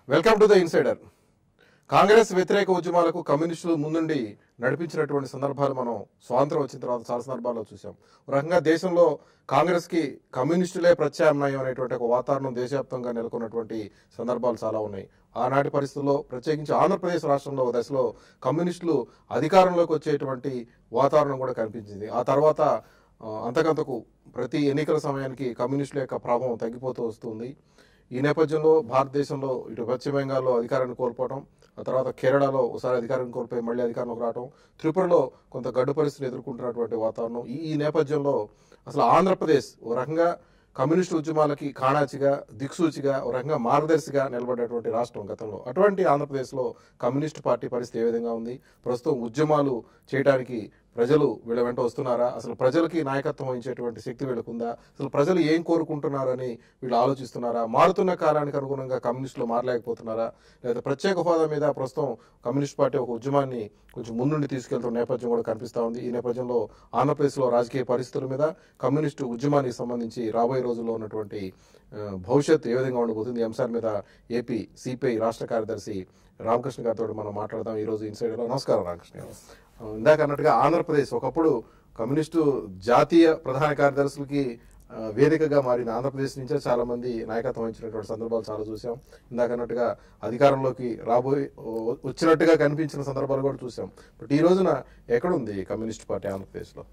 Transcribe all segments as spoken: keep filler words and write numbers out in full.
Welcome to the insider. Congress వ్యతిరేక ఉద్యమాలకు కమ్యూనిస్టులు ముందుండి నడిపించినటువంటి సందర్భాలు మనం స్వాతంత్రం వచ్చిన తర్వాత చాలా సందర్భాల్లో చూసాం. ఒక రకంగా దేశంలో కాంగ్రెస్కి కమ్యూనిస్టులే ప్రత్యామ్నాయం అనేటువంటి ఒక వాతావరణం దేశవ్యాప్తంగా నెలకొన్నటువంటి సందర్భాలు చాలా ఉన్నాయి. ఆనాటి పరిస్థితుల్లో ప్రత్యేకించి ఆంధ్రప్రదేశ్ రాష్ట్రంలో ఒక దశలో కమ్యూనిస్టులు అధికారంలోకి వచ్చేటువంటి వాతావరణం కూడా కనిపించింది. ఆ తర్వాత అంతకంతకు ప్రతి ఎన్నికల సమయానికి కమ్యూనిస్టుల యొక్క ప్రభావం తగ్గిపోతూ వస్తుంది. ఈ నేపథ్యంలో భారతదేశంలో ఇటు పశ్చిమ బెంగాల్లో అధికారాన్ని కోల్పోవడం, ఆ తర్వాత కేరళలో ఒకసారి అధికారాన్ని కోల్పోయి మళ్ళీ అధికారంలోకి రావడం, త్రిపురలో కొంత గడ్డు పరిస్థితులు ఎదుర్కొంటున్నటువంటి వాతావరణం. ఈ ఈ నేపథ్యంలో అసలు ఆంధ్రప్రదేశ్ ఒక రకంగా కమ్యూనిస్టు ఉద్యమాలకి కాణాచిగా, దిక్సూచిగా, ఒక రకంగా మార్గదర్శిగా నిలబడేటువంటి రాష్ట్రం గతంలో. అటువంటి ఆంధ్రప్రదేశ్లో కమ్యూనిస్టు పార్టీ పరిస్థితి ఏ విధంగా ఉంది? ప్రస్తుతం ఉద్యమాలు చేయడానికి ప్రజలు వీళ్ళ వెంట వస్తున్నారా? అసలు ప్రజలకి నాయకత్వం వహించేటువంటి శక్తి వీళ్ళకుందా? అసలు ప్రజలు ఏం కోరుకుంటున్నారని వీళ్ళు ఆలోచిస్తున్నారా? మారుతున్న కాలానికి అనుగుణంగా కమ్యూనిస్టులు మారలేకపోతున్నారా? లేదా ప్రత్యేక హోదా మీద ప్రస్తుతం కమ్యూనిస్ట్ పార్టీ ఒక ఉద్యమాన్ని కొంచెం ముందుండి తీసుకెళ్తున్న నేపథ్యం కూడా కనిపిస్తూ ఉంది. ఈ నేపథ్యంలో ఆంధ్రప్రదేశ్లో రాజకీయ పరిస్థితుల మీద, కమ్యూనిస్టు ఉద్యమానికి సంబంధించి రాబోయే రోజుల్లో ఉన్నటువంటి భవిష్యత్తు ఏ విధంగా ఉండబోతుంది? ఈ అంశాల మీద ఏపీ సిపిఐ రాష్ట్ర కార్యదర్శి రామకృష్ణ గారితో మనం మాట్లాడదాం ఈరోజు ఇన్సైడర్లో. నమస్కారం రామకృష్ణ గారు. ఇందాక అన్నట్టుగా ఆంధ్రప్రదేశ్ ఒకప్పుడు కమ్యూనిస్టు జాతీయ ప్రధాన కార్యదర్శులకి వేదికగా మారిన ఆంధ్రప్రదేశ్ నుంచే చాలా మంది నాయకత్వం వహించినటువంటి సందర్భాలు చాలా చూసాం. ఇందాక అన్నట్టుగా అధికారంలోకి రాబోయి వచ్చినట్టుగా కనిపించిన సందర్భాలు కూడా చూసాం. బట్ ఈ రోజున ఎక్కడుంది కమ్యూనిస్ట్ పార్టీ ఆంధ్రప్రదేశ్లో?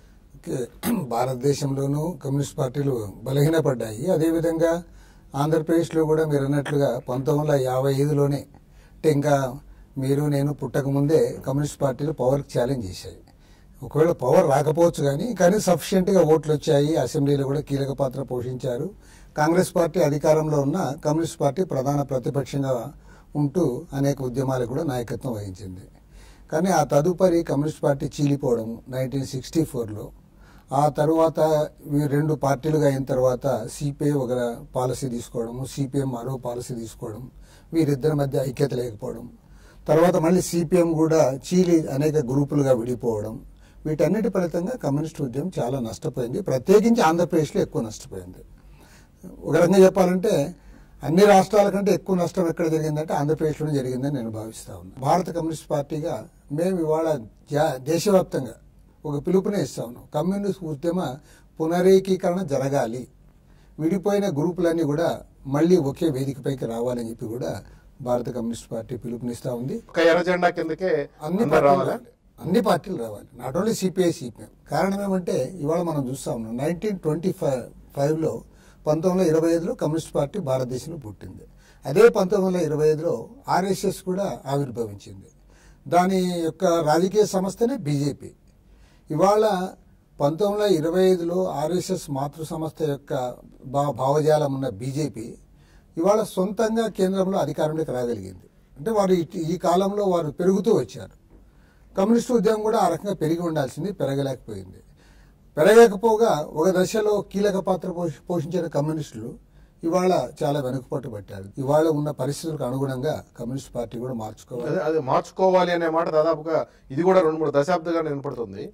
భారతదేశంలోనూ కమ్యూనిస్ట్ పార్టీలు బలహీనపడ్డాయి. అదేవిధంగా ఆంధ్రప్రదేశ్లో కూడా మీరు అన్నట్లుగా పంతొమ్మిది వందల యాభై ఐదులోనే అంటే ఇంకా మీరు నేను పుట్టకముందే కమ్యూనిస్ట్ పార్టీలు పవర్కి ఛాలెంజ్ చేశాయి. ఒకవేళ పవర్ రాకపోవచ్చు కానీ కానీ సఫిషియెంట్గా ఓట్లు వచ్చాయి. అసెంబ్లీలో కూడా కీలక పాత్ర పోషించారు. కాంగ్రెస్ పార్టీ అధికారంలో ఉన్న కమ్యూనిస్ట్ పార్టీ ప్రధాన ప్రతిపక్షంగా ఉంటూ అనేక ఉద్యమాలకు కూడా నాయకత్వం వహించింది. కానీ ఆ తదుపరి కమ్యూనిస్ట్ పార్టీ చీలిపోవడం నైన్టీన్ సిక్స్టీ ఫోర్లో ఆ తర్వాత రెండు పార్టీలుగా అయిన తర్వాత సిపిఐ ఒక పాలసీ తీసుకోవడము, సిపిఎం మరో పాలసీ తీసుకోవడం, వీరిద్దరి మధ్య ఐక్యత లేకపోవడం, తర్వాత మళ్ళీ సిపిఎం కూడా చీలి అనేక గ్రూపులుగా విడిపోవడం, వీటన్నిటి ఫలితంగా కమ్యూనిస్ట్ ఉద్యమం చాలా నష్టపోయింది. ప్రత్యేకించి ఆంధ్రప్రదేశ్లో ఎక్కువ నష్టపోయింది. ఒక రకంగా చెప్పాలంటే అన్ని రాష్ట్రాల కంటే ఎక్కువ నష్టం ఎక్కడ జరిగిందంటే ఆంధ్రప్రదేశ్లోనే జరిగిందని నేను భావిస్తా ఉన్నాను. భారత కమ్యూనిస్ట్ పార్టీగా మేము ఇవాళ దేశవ్యాప్తంగా ఒక పిలుపునే ఇస్తా ఉన్నాం. కమ్యూనిస్ట్ ఉద్యమ పునరేకీకరణ జరగాలి, విడిపోయిన గ్రూపులన్నీ కూడా మళ్ళీ ఒకే వేదికపైకి రావాలని చెప్పి కూడా భారత కమ్యూనిస్ట్ పార్టీ పిలుపునిస్తా ఉంది. ఎర్రజెండా కిందకే అన్ని పార్టీలు అన్ని పార్టీలు రావాలి, నాట్ ఓన్లీ సిపిఐ సిపిఎం. కారణం ఏమంటే ఇవాళ మనం చూస్తా ఉన్నాం నైన్టీన్ ట్వంటీ ఫైవ్ ఫైవ్లో పంతొమ్మిది వందల ఇరవై ఐదులో కమ్యూనిస్ట్ పార్టీ భారతదేశంలో పుట్టింది. అదే పంతొమ్మిది వందల ఇరవై ఐదులో ఆర్ఎస్ఎస్ కూడా ఆవిర్భవించింది. దాని యొక్క రాజకీయ సంస్థనే బీజేపీ. ఇవాళ పంతొమ్మిది వందల ఇరవై ఐదులో ఆర్ఎస్ఎస్ మాతృ సంస్థ యొక్క భా భావజాలం ఉన్న బీజేపీ ఇవాళ సొంతంగా కేంద్రంలో అధికారంలోకి రాగలిగింది. అంటే వారు ఈ కాలంలో వారు పెరుగుతూ వచ్చారు. కమ్యూనిస్టు ఉద్యమం కూడా ఆ రకంగా పెరిగి ఉండాల్సింది, పెరగలేకపోయింది. పెరగకపోగా ఒక దశలో కీలక పాత్ర పోషించిన కమ్యూనిస్టులు ఇవాళ చాలా వెనుకపట్టు పట్టారు. ఇవాళ ఉన్న పరిస్థితులకు అనుగుణంగా కమ్యూనిస్ట్ పార్టీ కూడా మార్చుకోవాలి. అది మార్చుకోవాలి అనే మాట దాదాపుగా ఇది కూడా రెండు మూడు దశాబ్దాలుగా వినపడుతుంది.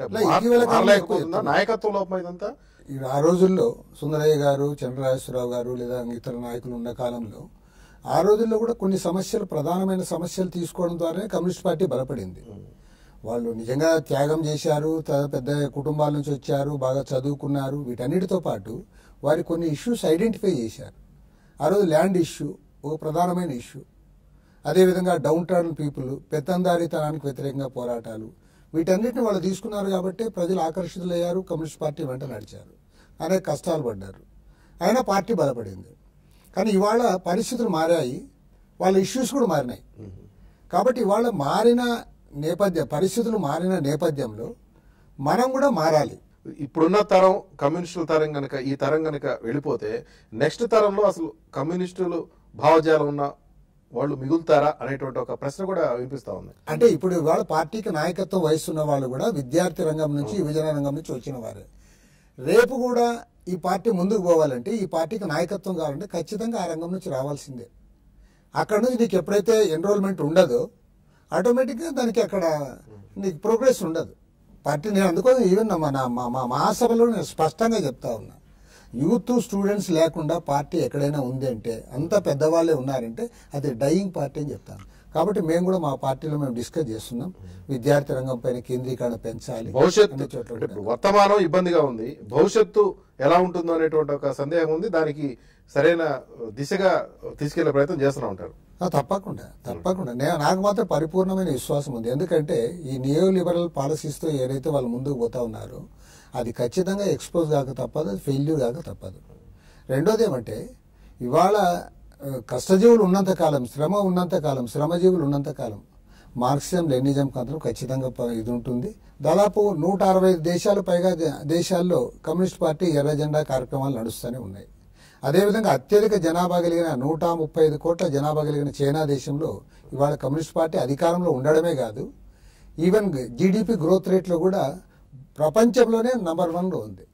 నాయకత్వం లోపం ఇదంతా. ఆ రోజుల్లో సుందరయ్య గారు, చంద్రరాజేశ్వరరావు గారు లేదా ఇతర నాయకులు ఉన్న కాలంలో ఆ రోజుల్లో కూడా కొన్ని సమస్యలు, ప్రధానమైన సమస్యలు తీసుకోవడం ద్వారానే కమ్యూనిస్ట్ పార్టీ బలపడింది. వాళ్ళు నిజంగా త్యాగం చేశారు, పెద్ద కుటుంబాల నుంచి వచ్చారు, బాగా చదువుకున్నారు. వీటన్నిటితో పాటు వారి కొన్ని ఇష్యూస్ ఐడెంటిఫై చేశారు. ఆ రోజు ల్యాండ్ ఇష్యూ ఒక ప్రధానమైన ఇష్యూ. అదేవిధంగా డౌన్ టౌన్ పీపుల్, పెత్తందారీతనానికి వ్యతిరేకంగా పోరాటాలు, వీటన్నిటిని వాళ్ళు తీసుకున్నారు. కాబట్టి ప్రజలు ఆకర్షితులయ్యారు, కమ్యూనిస్ట్ పార్టీ వెంట నడిచారు, అనేక కష్టాలు పడ్డారు. అయినా పార్టీ బలపడింది. కానీ ఇవాళ పరిస్థితులు మారాయి, వాళ్ళ ఇష్యూస్ కూడా మారినాయి. కాబట్టి ఇవాళ మారిన నేపథ్యం, పరిస్థితులు మారిన నేపథ్యంలో మనం కూడా మారాలి. ఇప్పుడున్న తరం కమ్యూనిస్టుల తరం కనుక ఈ తరం కనుక వెళ్ళిపోతే నెక్స్ట్ తరంలో అసలు కమ్యూనిస్టులు భావజాలం ఉన్న వాళ్ళు మిగులుతారా అనేటువంటి ఒక ప్రశ్న కూడా వినిపిస్తా ఉంది. అంటే ఇప్పుడు ఇవాళ పార్టీకి నాయకత్వం వహిస్తున్న వాళ్ళు కూడా విద్యార్థి రంగం నుంచి, యువజన రంగం నుంచి వచ్చిన వారే. రేపు కూడా ఈ పార్టీ ముందుకు పోవాలంటే, ఈ పార్టీకి నాయకత్వం కావాలంటే ఖచ్చితంగా ఆ రంగం నుంచి రావాల్సిందే. అక్కడ నుంచి నీకు ఎప్పుడైతే ఎన్రోల్మెంట్ ఉండదో ఆటోమేటిక్గా దానికి అక్కడ నీకు ప్రోగ్రెస్ ఉండదు. పార్టీ నేను అందుకోసం ఈవెన్ మా మహాసభలో నేను స్పష్టంగా చెప్తా ఉన్నా, యూత్ స్టూడెంట్స్ లేకుండా పార్టీ ఎక్కడైనా ఉంది అంటే అంత పెద్దవాళ్ళే ఉన్నారంటే అది డయింగ్ పార్టీ అని చెప్తాను. కాబట్టి మేము కూడా మా పార్టీలో మేము డిస్కస్ చేస్తున్నాం, విద్యార్థి రంగం పైన కేంద్రీకరణ పెంచాలి. భవిష్యత్తు వర్తమానం ఇబ్బందిగా ఉంది, భవిష్యత్తు ఎలా ఉంటుందో అనేటువంటి ఒక సందేహం ఉంది. దానికి సరైన దిశగా తీసుకెళ్లే ప్రయత్నం చేస్తూనే ఉంటారు. తప్పకుండా తప్పకుండా నేను నాకు మాత్రం పరిపూర్ణమైన విశ్వాసం ఉంది. ఎందుకంటే ఈ నియో లిబరల్ పాలసీస్తో ఏదైతే వాళ్ళు ముందుకు పోతా ఉన్నారో అది ఖచ్చితంగా ఎక్స్పోజ్ కాక తప్పదు, అది ఫెయిల్యూర్ కాక తప్పదు. రెండోది ఏమంటే ఇవాళ కష్టజీవులు ఉన్నంతకాలం, శ్రమ ఉన్నంతకాలం, శ్రమజీవులు ఉన్నంతకాలం మార్క్సిజం లెనిజం కాంతం ఖచ్చితంగా ఇది ఉంటుంది. దాదాపు నూట అరవై దేశాలు పైగా దేశాల్లో కమ్యూనిస్ట్ పార్టీ ఎర్ర జెండా కార్యక్రమాలు నడుస్తూనే ఉన్నాయి. అదేవిధంగా అత్యధిక జనాభా కలిగిన నూట ముప్పై ఐదు కోట్ల జనాభా కలిగిన చైనా దేశంలో ఇవాళ కమ్యూనిస్ట్ పార్టీ అధికారంలో ఉండడమే కాదు, ఈవెన్ జీడిపి గ్రోత్ రేట్లో కూడా ప్రపంచంలోనే నంబర్ వన్లో ఉంది.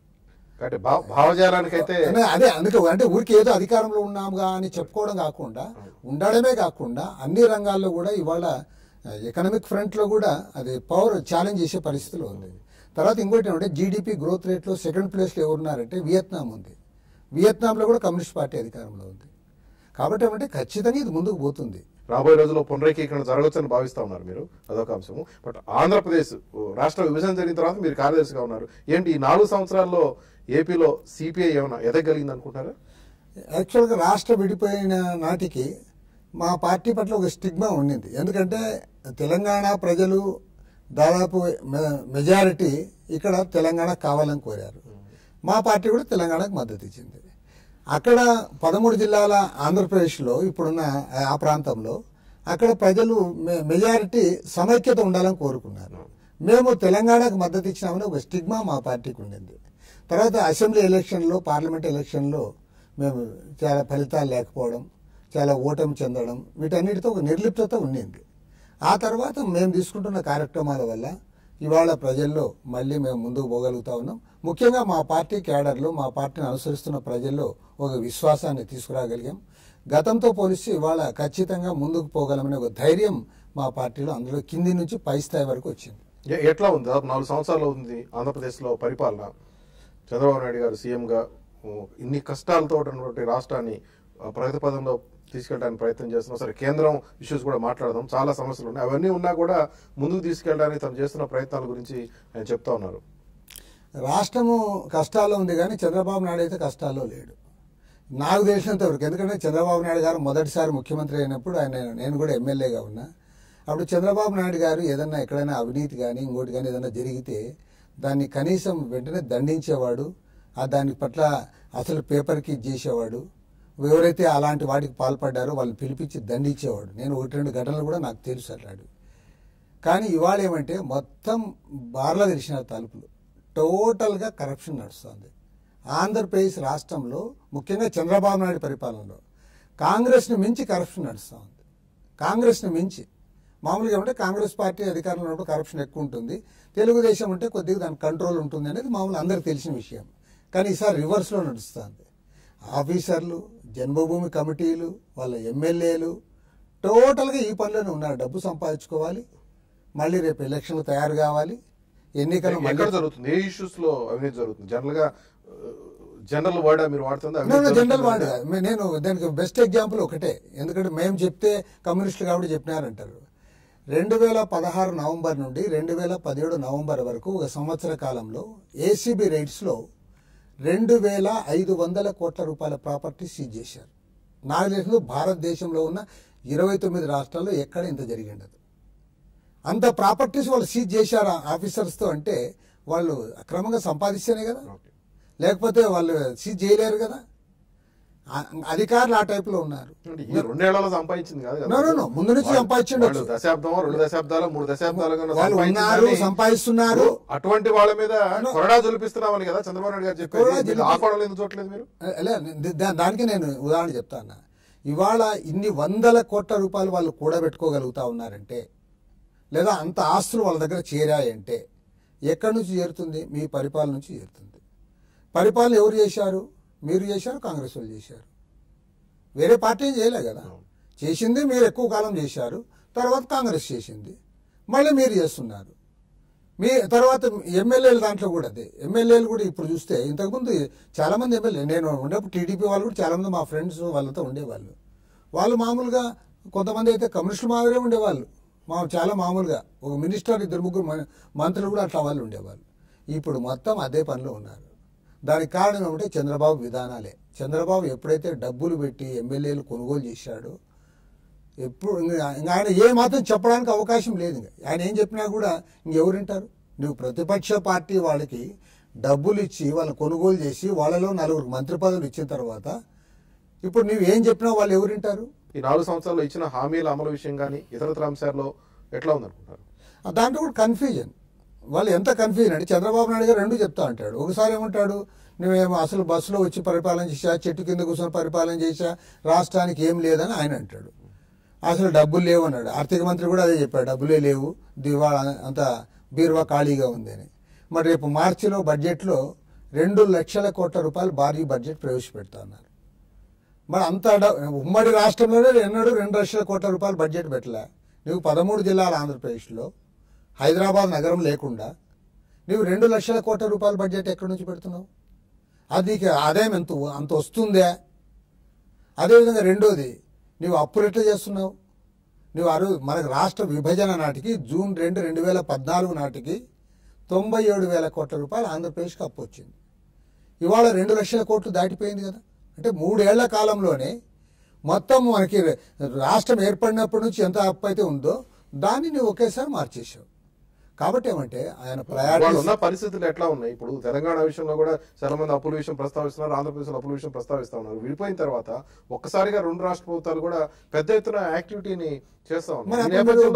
భావజాలానికైతే అదే అందుకే అంటే ఊరికి ఏదో అధికారంలో ఉన్నాముగా అని చెప్పుకోవడం కాకుండా ఉండడమే కాకుండా అన్ని రంగాల్లో కూడా ఇవాళ ఎకనామిక్ ఫ్రంట్ లో కూడా అది పవర్ ఛాలెంజ్ చేసే పరిస్థితిలో ఉంది. తర్వాత ఇంకోటి ఏమంటే జీడిపి గ్రోత్ రేట్లో సెకండ్ ప్లేస్ లో ఎవరున్నారంటే వియత్నాం ఉంది. వియత్నాంలో కూడా కమ్యూనిస్ట్ పార్టీ అధికారంలో ఉంది. కాబట్టి ఏమంటే ఖచ్చితంగా ఇది ముందుకు పోతుంది. రాబోయే రోజుల్లో పునరేకీకరణ జరగవచ్చని భావిస్తా ఉన్నారు మీరు, అదొక అంశము. బట్ ఆంధ్రప్రదేశ్ రాష్ట్ర విభజన జరిగిన తర్వాత మీరు కార్యదర్శిగా ఉన్నారు. ఏంటి ఈ నాలుగు సంవత్సరాల్లో ఏపీలో సిపిఐ ఏమైనా ఎదగలిగింది అనుకుంటారా? యాక్చువల్గా రాష్ట్ర విడిపోయిన నాటికి మా పార్టీ పట్ల ఒక స్టిగ్మా ఉండింది. ఎందుకంటే తెలంగాణ ప్రజలు దాదాపు మెజారిటీ ఇక్కడ తెలంగాణ కావాలని కోరారు. మా పార్టీ కూడా తెలంగాణకు మద్దతు ఇచ్చింది. అక్కడ పదమూడు జిల్లాల ఆంధ్రప్రదేశ్లో ఇప్పుడున్న ఆ ప్రాంతంలో అక్కడ ప్రజలు మెజారిటీ సమైక్యత ఉండాలని కోరుకున్నారు. మేము తెలంగాణకు మద్దతు ఇచ్చినామని ఒక స్టిగ్మా మా పార్టీకి ఉండింది. తర్వాత అసెంబ్లీ ఎలక్షన్లో, పార్లమెంట్ ఎలక్షన్లో మేము చాలా ఫలితాలు లేకపోవడం, చాలా ఓటమి చెందడం, వీటన్నిటితో ఒక నిర్లిప్తత ఉండింది. ఆ తర్వాత మేము తీసుకుంటున్న కార్యక్రమాల వల్ల ఇవాళ ప్రజల్లో మళ్ళీ మేము ముందుకు పోగలుగుతా ఉన్నాం. ముఖ్యంగా మా పార్టీ క్యాడర్లో, మా పార్టీని అనుసరిస్తున్న ప్రజల్లో ఒక విశ్వాసాన్ని తీసుకురాగలిగాం. గతంతో పోలిస్తే ఇవాళ ఖచ్చితంగా ముందుకు పోగలమనే ఒక ధైర్యం మా పార్టీలో అందులో కింది నుంచి పై స్థాయి వరకు వచ్చింది. ఎట్లా ఉంది? నాలుగు సంవత్సరాలు ఉంది ఆంధ్రప్రదేశ్లో పరిపాలన. చంద్రబాబు నాయుడు గారు సీఎంగా ఇన్ని కష్టాలతో ఉన్నటువంటి రాష్ట్రాన్ని ప్రగతి పదంలో తీసుకెళ్ళడానికి ప్రయత్నం చేస్తున్నాం. సరే, కేంద్రం ఇష్యూస్ కూడా మాట్లాడదాం, చాలా సమస్యలు ఉన్నాయి. అవన్నీ ఉన్నా కూడా ముందుకు తీసుకెళ్ళడానికి తను చేస్తున్న ప్రయత్నాల గురించి ఆయన చెప్తా ఉన్నారు. రాష్ట్రము కష్టాల్లో ఉంది కానీ చంద్రబాబు నాయుడు అయితే కష్టాల్లో లేడు నాకు తెలిసినంత వరకు. ఎందుకంటే చంద్రబాబు నాయుడు గారు మొదటిసారి ముఖ్యమంత్రి అయినప్పుడు ఆయన నేను కూడా ఎమ్మెల్యేగా ఉన్నా. అప్పుడు చంద్రబాబు నాయుడు గారు ఏదన్నా ఎక్కడైనా అవినీతి కానీ ఇంకోటి కానీ ఏదైనా జరిగితే దాన్ని కనీసం వెంటనే దండించేవాడు. ఆ దాని పట్ల అసలు పేపర్కి చేసేవాడు. ఎవరైతే అలాంటి వాటికి పాల్పడ్డారో వాళ్ళని పిలిపించి దండించేవాడు. నేను ఒకటి రెండు ఘటనలు కూడా నాకు తెలుసు అట్లాడు. కానీ ఇవాళ ఏమంటే మొత్తం బార్లా తెరిచిన తలుపులు, టోటల్గా కరప్షన్ నడుస్తుంది. ఆంధ్రప్రదేశ్ రాష్ట్రంలో ముఖ్యంగా చంద్రబాబు నాయుడు పరిపాలనలో కాంగ్రెస్ని మించి కరప్షన్ నడుస్తూ ఉంది. కాంగ్రెస్ని మించి మామూలుగా ఏమంటే కాంగ్రెస్ పార్టీ అధికారంలో ఉన్నప్పుడు కరప్షన్ ఎక్కువ ఉంటుంది, తెలుగుదేశం అంటే కొద్దిగా దాని కంట్రోల్ ఉంటుంది అనేది మామూలు అందరికి తెలిసిన విషయం. కానీ ఈసారి రివర్స్లో నడుస్తుంది. ఆఫీసర్లు, జన్మభూమి కమిటీలు, వాళ్ళ ఎమ్మెల్యేలు టోటల్గా ఈ పనిలోనే ఉన్నారు. డబ్బు సంపాదించుకోవాలి, మళ్ళీ రేపు ఎలక్షన్లు తయారు కావాలి, ఎన్నికలు ఎక్కడ జరుగుతుంది? ఏ ఇష్యూస్ లో అవినీతి జరుగుతుంది? జనరల్ గా జనరల్ వర్డ్ మీరు వాడుతుంది? జనరల్ వర్డ్ కాదు. నేను దానికి బెస్ట్ ఎగ్జాంపుల్ ఒకటే, ఎందుకంటే మేము చెప్తే కమ్యూనిస్టులు కాబట్టి చెప్పినారంటారు. రెండు వేల పదహారు నవంబర్ నుండి రెండు వేల పదిహేడు నవంబర్ వరకు ఒక సంవత్సర కాలంలో ఏసీబీ రైట్స్ లో రెండు వేల ఐదు వందల కోట్ల రూపాయల ప్రాపర్టీ సీజ్ చేశారు. నాకు తెలిసిన భారతదేశంలో ఉన్న ఇరవై తొమ్మిది రాష్ట్రాల్లో ఎక్కడ ఇంత జరిగిండదు. అంత ప్రాపర్టీస్ వాళ్ళు సీజ్ చేశారు ఆఫీసర్స్తో. అంటే వాళ్ళు అక్రమంగా సంపాదిస్తేనే కదా, లేకపోతే వాళ్ళు సీజ్ చేయలేరు కదా. అధికారులు ఆ టైప్ లో ఉన్నారు. రెండేళ్లలో సంపాదించింది కాదు, ముందు నుంచి సంపాదించండి. దశాబ్దం, రెండు దశాబ్దాలు, మూడు దశాబ్దాలు సంపాదిస్తున్నారు. అటువంటి వాళ్ళ మీద కొరడా జొలిపిస్తున్నామని కదా చంద్రబాబు నాయుడు గారు చెప్పారు. ఆ కొరడాలు ఎందుకు చూడలేదు మీరు? దానికి నేను ఉదాహరణ చెప్తాను. ఇవాళ ఇన్ని వందల కోట్ల రూపాయలు వాళ్ళు కూడబెట్టుకోగలుగుతా ఉన్నారంటే, లేదా అంత ఆస్తులు వాళ్ళ దగ్గర చేరాయంటే ఎక్కడి నుంచి చేరుతుంది? మీ పరిపాలన నుంచి చేరుతుంది. పరిపాలన ఎవరు చేశారు? మీరు చేశారు, కాంగ్రెస్ వాళ్ళు చేశారు. వేరే పార్టీ చేయలే కదా. చేసింది మీరు ఎక్కువ కాలం చేశారు, తర్వాత కాంగ్రెస్ చేసింది, మళ్ళీ మీరు చేస్తున్నారు. మీ తర్వాత ఎమ్మెల్యేలు దాంట్లో కూడా అదే ఎమ్మెల్యేలు కూడా ఇప్పుడు చూస్తే ఇంతకుముందు చాలా మంది ఎమ్మెల్యే నేను ఉన్నప్పుడు టీడీపీ వాళ్ళు కూడా చాలా మంది మా ఫ్రెండ్స్ వాళ్ళతో ఉండేవాళ్ళు. వాళ్ళు మామూలుగా కొంతమంది అయితే కమ్యూనిస్టులు మాదిరే ఉండేవాళ్ళు, మా చాలా మామూలుగా ఒక మినిస్టర్ ఇద్దరు ముగ్గురు మంత్రులు కూడా అట్లా వాళ్ళు ఉండేవాళ్ళు. ఇప్పుడు మొత్తం అదే పనిలో ఉన్నారు. దానికి కారణం ఏమంటే చంద్రబాబు విధానాలే. చంద్రబాబు ఎప్పుడైతే డబ్బులు పెట్టి ఎమ్మెల్యేలు కొనుగోలు చేశాడో ఎప్పుడు ఇంకా ఆయన ఏ మాత్రం చెప్పడానికి అవకాశం లేదు. ఇంకా ఆయన ఏం చెప్పినా కూడా ఇంకెవరు వింటారు? నువ్వు ప్రతిపక్ష పార్టీ వాళ్ళకి డబ్బులు ఇచ్చి వాళ్ళని కొనుగోలు చేసి వాళ్ళలో నలుగురు మంత్రి పదవులు ఇచ్చిన తర్వాత ఇప్పుడు నువ్వు ఏం చెప్పినా వాళ్ళు ఎవరు వింటారు? ఈ నాలుగు సంవత్సరాల్లో ఇచ్చిన హామీల అమలు విషయం కానీ ఇతరత్ర అంశాల్లో ఎట్లా ఉందనుకుంటారు? దాంట్లో కూడా కన్ఫ్యూజన్. వాళ్ళు ఎంత కన్ఫ్యూజన్ అంటే చంద్రబాబు నాయుడు గారు రెండు చెప్తా అంటాడు. ఒకసారి ఏమంటాడు, నువ్వేమో అసలు బస్సులో వచ్చి పరిపాలన చేశా, చెట్టు కింద కూర్చొని పరిపాలన చేశా, రాష్ట్రానికి ఏం లేదని ఆయన అంటాడు. అసలు డబ్బులు లేవు అన్నాడు. ఆర్థిక మంత్రి కూడా అదే చెప్పాడు, డబ్బులే లేవు, దివా అంత బీరువా ఖాళీగా ఉంది అని. మరి రేపు మార్చిలో బడ్జెట్లో రెండు లక్షల కోట్ల రూపాయలు భారీ బడ్జెట్ ప్రవేశపెడతా ఉన్నారు. మరి అంత ఉమ్మడి రాష్ట్రంలోనే ఎన్నడూ రెండు లక్షల కోట్ల రూపాయలు బడ్జెట్ పెట్టలే. నువ్వు పదమూడు జిల్లాల ఆంధ్రప్రదేశ్లో హైదరాబాద్ నగరం లేకుండా నువ్వు రెండు లక్షల కోట్ల రూపాయల బడ్జెట్ ఎక్కడి నుంచి పెడుతున్నావు? అది నీకు ఆదాయం ఎంత అంత వస్తుందే? అదేవిధంగా రెండోది, నువ్వు అప్పులు ఎట్లా చేస్తున్నావు? నువ్వు అరు మనకు రాష్ట్ర విభజన నాటికి జూన్ రెండు రెండు వేల పద్నాలుగు నాటికి తొంభై ఏడు వేల కోట్ల రూపాయలు ఆంధ్రప్రదేశ్కి అప్పు వచ్చింది. ఇవాళ రెండు లక్షల కోట్లు దాటిపోయింది కదా. అంటే మూడేళ్ల కాలంలోనే మొత్తం మనకి రాష్ట్రం ఏర్పడినప్పటి నుంచి ఎంత అప్పు అయితే ఉందో దాన్ని నువ్వు ఒకేసారి మార్చేసావు. కాబట్టి ఏమంటే ఆయన ప్రయాణ ఉన్న పరిస్థితులు ఎట్లా ఉన్నాయి? ఇప్పుడు తెలంగాణ విషయంలో కూడా చాలా మంది అప్పుల విషయం ప్రస్తావిస్తున్నారు, ఆంధ్రప్రదేశ్ అప్పుల విషయం ప్రస్తావిస్తా ఉన్నారు. విడిపోయిన తర్వాత ఒక్కసారిగా రెండు రాష్ట్ర ప్రభుత్వాలు కూడా పెద్ద ఎత్తున యాక్టివిటీని చేస్తా ఉన్నారు.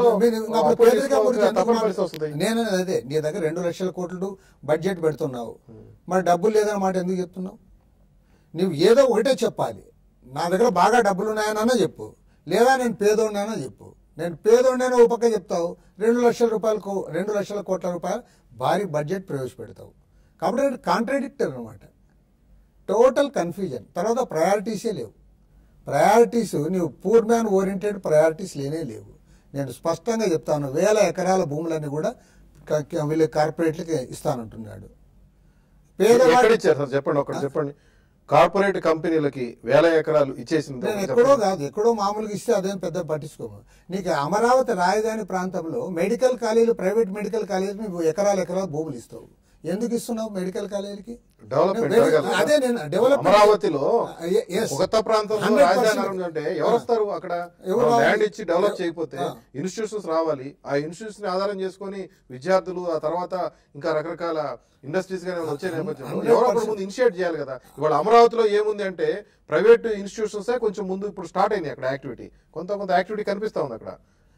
నేను అదే నీ దగ్గర రెండు లక్షల కోట్లు బడ్జెట్ పెడుతున్నావు, మరి డబ్బులు లేదన్న మాట ఎందుకు చెప్తున్నావు? నువ్వు ఏదో ఒకటే చెప్పాలి, నా దగ్గర బాగా డబ్బులు ఉన్నాయనన్నా చెప్పు, లేదా నేను పేదోడినైనా చెప్పు. నేను పేదోడినైనా ఒక పక్క చెప్తావు, రెండు లక్షల రూపాయలకు రెండు లక్షల కోట్ల రూపాయలు భారీ బడ్జెట్ ప్రవేశపెడతావు. కాబట్టి కాంట్రాడిక్టర్ అనమాట, టోటల్ కన్ఫ్యూజన్. తర్వాత ప్రయారిటీసే లేవు. ప్రయారిటీస్ నువ్వు పూర్ మ్యాన్ ఓరియంటెడ్ ప్రయారిటీస్ లేనే లేవు. నేను స్పష్టంగా చెప్తాను, వేల ఎకరాల భూములన్నీ కూడా వీళ్ళు కార్పొరేట్లకి ఇస్తానంటున్నాడు. పేదవాళ్ళు చెప్పండి, ఒకటి చెప్పండి. కార్పొరేట్ కంపెనీలకి వేల ఎకరాలు ఇచ్చేసింది. నేను ఎక్కడో కాదు, ఎక్కడో మామూలుగా ఇస్తే అదేం పెద్ద పట్టించుకోము. నీకు అమరావతి రాజధాని ప్రాంతంలో మెడికల్ కాలేజీలు, ప్రైవేట్ మెడికల్ కాలేజీలు నువ్వు ఎకరాల ఎకరాల భూములు ఇస్తావు. ఎందుకు ఇస్తున్నావు మెడికల్ కాలేజీకి? అదే నేను డెవలప్ అమరావతిలో కొత్త ప్రాంతంలో రాజధాని అంటే ఎవరు వస్తారు? అక్కడ ల్యాండ్ ఇచ్చి డెవలప్ చేయకపోతే ఇన్స్టిట్యూషన్స్ రావాలి. ఆ ఇన్స్టిట్యూషన్ ఆధారం చేసుకుని విద్యార్థులు, ఆ తర్వాత ఇంకా రకరకాల ఇండస్ట్రీస్ గానీ వచ్చే నేపథ్యంలో ఎవరో అక్కడ ముందు ఇనిషియేట్ చేయాలి కదా. ఇవాళ అమరావతిలో ఏముంది అంటే ప్రైవేట్ ఇన్స్టిట్యూషన్స్ కొంచెం ముందు ఇప్పుడు స్టార్ట్ అయింది అక్కడ యాక్టివిటీ, కొంత కొంత యాక్టివిటీ కనిపిస్తా ఉంది అక్కడ.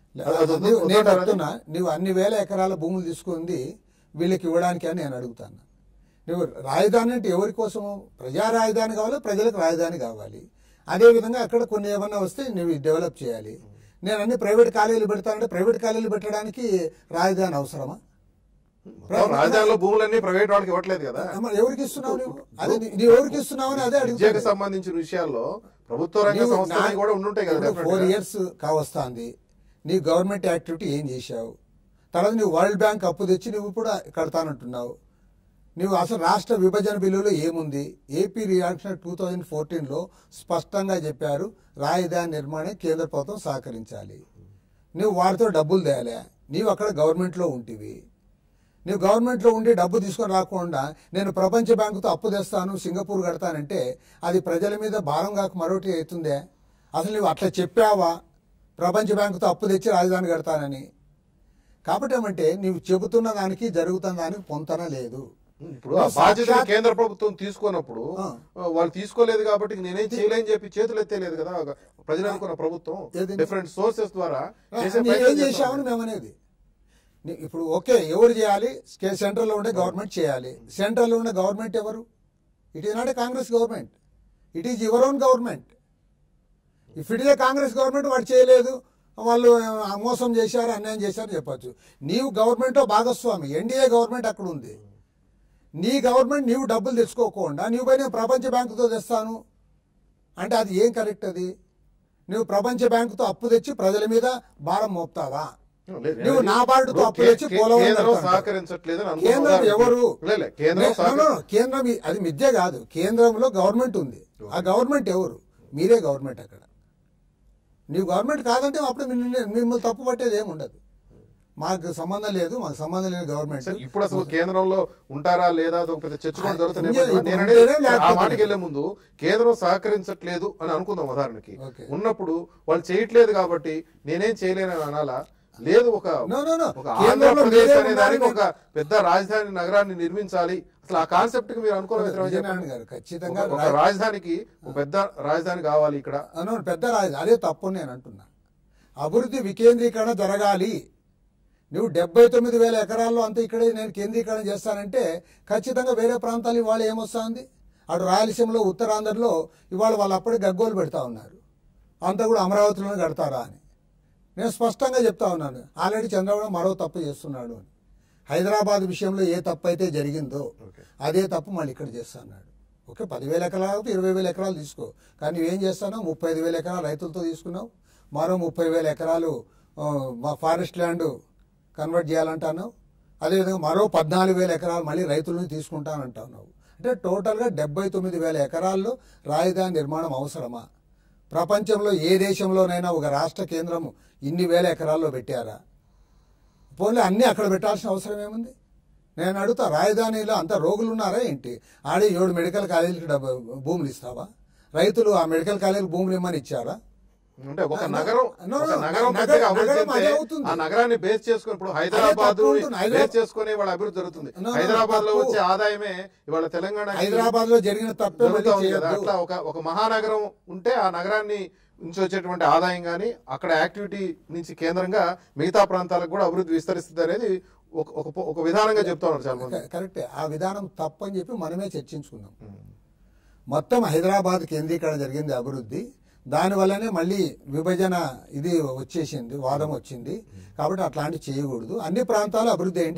నువ్వు అన్ని వేల ఎకరాల భూములు తీసుకుంది వీళ్ళకి ఇవ్వడానికి అని నేను అడుగుతాను. నువ్వు రాజధాని అంటే ఎవరి కోసము? ప్రజా రాజధాని కావాలి, ప్రజలకు రాజధాని కావాలి. అదేవిధంగా అక్కడ కొన్ని ఏమన్నా వస్తే నువ్వు డెవలప్ చేయాలి. నేను అన్ని ప్రైవేట్ కాలేజీలు పెడతానంటే ప్రైవేట్ కాలేజీలు పెట్టడానికి రాజధాని అవసరమా? రాజధానిలో భూములన్నీ ప్రైవేట్ వాళ్ళకి ఇవ్వట్లేదు కదా. ఎవరికి ఇస్తున్నావు నువ్వు? అదే నువ్వు ఎవరికి ఇస్తున్నావు అని అదే విద్యకు సంబంధించిన విషయాల్లో ప్రభుత్వ రంగ సంస్థలు కూడా ఉండుంటాయి కదా. ఫోర్ ఇయర్స్ కావస్తుంది, నీ గవర్నమెంట్ యాక్టివిటీ ఏం చేశావు? తర్వాత నువ్వు వరల్డ్ బ్యాంక్ అప్పు తెచ్చి నువ్వు కూడా కడతానంటున్నావు. నువ్వు అసలు రాష్ట్ర విభజన బిల్లులో ఏముంది? ఏపీ రియాక్షన్ టూ థౌజండ్ ఫోర్టీన్లో స్పష్టంగా చెప్పారు, రాజధాని నిర్మాణం కేంద్ర ప్రభుత్వం సహకరించాలి. నువ్వు వారితో డబ్బులు తేలే, నీవు అక్కడ గవర్నమెంట్లో ఉంటివి. నువ్వు గవర్నమెంట్లో ఉండి డబ్బు తీసుకొని రాకుండా నేను ప్రపంచ బ్యాంకుతో అప్పు తెస్తాను, సింగపూర్ కడతానంటే అది ప్రజల మీద భారం కాక మరొకటి అవుతుందే. అసలు నువ్వు అట్లా చెప్పావా ప్రపంచ బ్యాంకుతో అప్పు తెచ్చి రాజధాని కడతానని? కాబట్టి ఏమంటే నువ్వు చెబుతున్న దానికి జరుగుతున్న దానికి పొంతన లేదు. ఇప్పుడు ఆ బాధ్యత కేంద్ర ప్రభుత్వం తీసుకున్నప్పుడు వాళ్ళు తీసుకోలేదు కాబట్టి నేనేం చేయలేని చెప్పి చేతులు ఎత్తేలేదు కదా ప్రజలు అనుకున్న ప్రభుత్వం. డిఫరెంట్ సోర్సెస్ ద్వారా ఏం చేశామని మేమనేది. ఇప్పుడు ఓకే, ఎవరు చేయాలి? సెంట్రల్ లో ఉండే గవర్నమెంట్ చేయాలి. సెంట్రల్ లో ఉండే గవర్నమెంట్ ఎవరు? It is not a Congress government, it is your own government. If it is a Congress government వాడు చేయలేదు, వాళ్ళు మోసం చేశారు, అన్యాయం చేశారు చెప్పచ్చు. నీవు గవర్నమెంట్ భాగస్వామి, ఎన్డీఏ గవర్నమెంట్ అక్కడ ఉంది. నీ గవర్నమెంట్ నీవు డబ్బులు తెచ్చుకోకుండా నువ్వు పోయి నేను ప్రపంచ బ్యాంకుతో తెస్తాను అంటే అది ఏం కరెక్ట్? అది నువ్వు ప్రపంచ బ్యాంకుతో అప్పు తెచ్చి ప్రజల మీద భారం మోపుతావా? నువ్వు నాబార్డుతో అప్పులు తెచ్చి పోలవరం సహకరించట్లేదు కేంద్రం ఎవరు కేంద్రం కేంద్రం అది మిథ్య కాదు. కేంద్రంలో గవర్నమెంట్ ఉంది. ఆ గవర్నమెంట్ ఎవరు? మీరే గవర్నమెంట్. అక్కడ నీవు గవర్నమెంట్ కాదంటే అప్పుడు మిమ్మల్ని తప్పు పట్టేది ఏమి ఉండదు. మాకు సంబంధం లేదు, మాకు సంబంధం లేని గవర్నమెంట్. ఇప్పుడు అసలు కేంద్రంలో ఉంటారా లేదా చర్చకోవడం జరుగుతుంది. ఆ మాటకి వెళ్లే ముందు కేంద్రం సహకరించట్లేదు అని అనుకుందాం ఉదాహరణకి. ఉన్నప్పుడు వాళ్ళు చేయట్లేదు కాబట్టి నేనేం చేయలేనని అనాలా? లేదు, ఒక ఆంధ్రప్రదేశ్ అనే దానికి ఒక పెద్ద రాజధాని నగరాన్ని నిర్మించాలి. అసలు ఆ కాన్సెప్ట్ కి మీరు అనుకోలేదు. ఖచ్చితంగా ఒక రాజధానికి ఒక పెద్ద రాజధాని కావాలి ఇక్కడ. పెద్ద రాజధాని అదే తప్పు నేను అంటున్నా. అభివృద్ధి వికేంద్రీకరణ జరగాలి. నువ్వు డెబ్బై తొమ్మిది వేల ఎకరాల్లో అంతా ఇక్కడే నేను కేంద్రీకరణ చేస్తానంటే ఖచ్చితంగా వేరే ప్రాంతాలు ఇవాళ ఏమొస్తుంది? అటు రాయలసీమలో ఉత్తరాంధ్రలో ఇవాళ వాళ్ళు అప్పుడే గగ్గోలు పెడతా ఉన్నారు. అంతా కూడా అమరావతిలోనే కడతారా అని నేను స్పష్టంగా చెప్తా ఉన్నాను. ఆల్రెడీ చంద్రబాబు మరో తప్పు చేస్తున్నాడు అని. హైదరాబాద్ విషయంలో ఏ తప్పు అయితే జరిగిందో అదే తప్పు మళ్ళీ ఇక్కడ చేస్తున్నాడు. ఓకే, పదివేల ఎకరాలు ఇరవై వేల ఎకరాలు తీసుకో, కానీ నువ్వేం చేస్తావు? ముప్పై ఐదు వేల ఎకరాలు రైతులతో తీసుకున్నావు, మరో ముప్పై వేల ఎకరాలు మా ఫారెస్ట్ ల్యాండ్ కన్వర్ట్ చేయాలంటున్నావు. అదేవిధంగా మరో పద్నాలుగు వేల ఎకరాలు మళ్ళీ రైతుల నుంచి తీసుకుంటానంటున్నావు. అంటే టోటల్గా డెబ్బై తొమ్మిది వేల ఎకరాల్లో రాజధాని నిర్మాణం అవసరమా? ప్రపంచంలో ఏ దేశంలోనైనా ఒక రాష్ట్ర కేంద్రం ఇన్ని వేల ఎకరాల్లో పెట్టారా? పోనీ అన్నీ అక్కడ పెట్టాల్సిన అవసరం ఏముంది? నేను అడుగుతా, రాజధానిలో అంత రోగులు ఉన్నారా ఏంటి? ఆడే ఏడు మెడికల్ కాలేజీలకు డబ్బు భూములు ఇస్తావా? రైతులు ఆ మెడికల్ కాలేజీకి భూములు ఇమ్మని ఇచ్చారా? అంటే ఒక నగరం నగరం ఆ నగరాన్ని బేస్ చేసుకుని ఇప్పుడు హైదరాబాద్ బేస్ చేసుకుని వాళ్ళ అభివృద్ధి జరుగుతుంది. హైదరాబాద్ లో వచ్చే ఆదాయమే ఇవాళ తెలంగాణ హైదరాబాద్ లో జరిగిన తప్పే కదా. అట్లా ఒక ఒక మహానగరం ఉంటే ఆ నగరాన్ని నుంచి వచ్చేటువంటి ఆదాయం కానీ అక్కడ యాక్టివిటీ నుంచి కేంద్రంగా మిగతా ప్రాంతాలకు కూడా అభివృద్ధి విస్తరిస్తుంది అనేది ఒక ఒక విధానంగా చెప్తా ఉన్నారు చాలా మంది. కరెక్టే, ఆ విధానం తప్పని చెప్పి మనమే చర్చించుకున్నాం. మొత్తం హైదరాబాద్ కేంద్రీకరణ జరిగింది అభివృద్ధి. దానివల్లనే మళ్ళీ విభజన ఇది వచ్చేసింది, వాదం వచ్చింది. కాబట్టి అట్లాంటివి చేయకూడదు. అన్ని ప్రాంతాలు అభివృద్ధి ఏంటి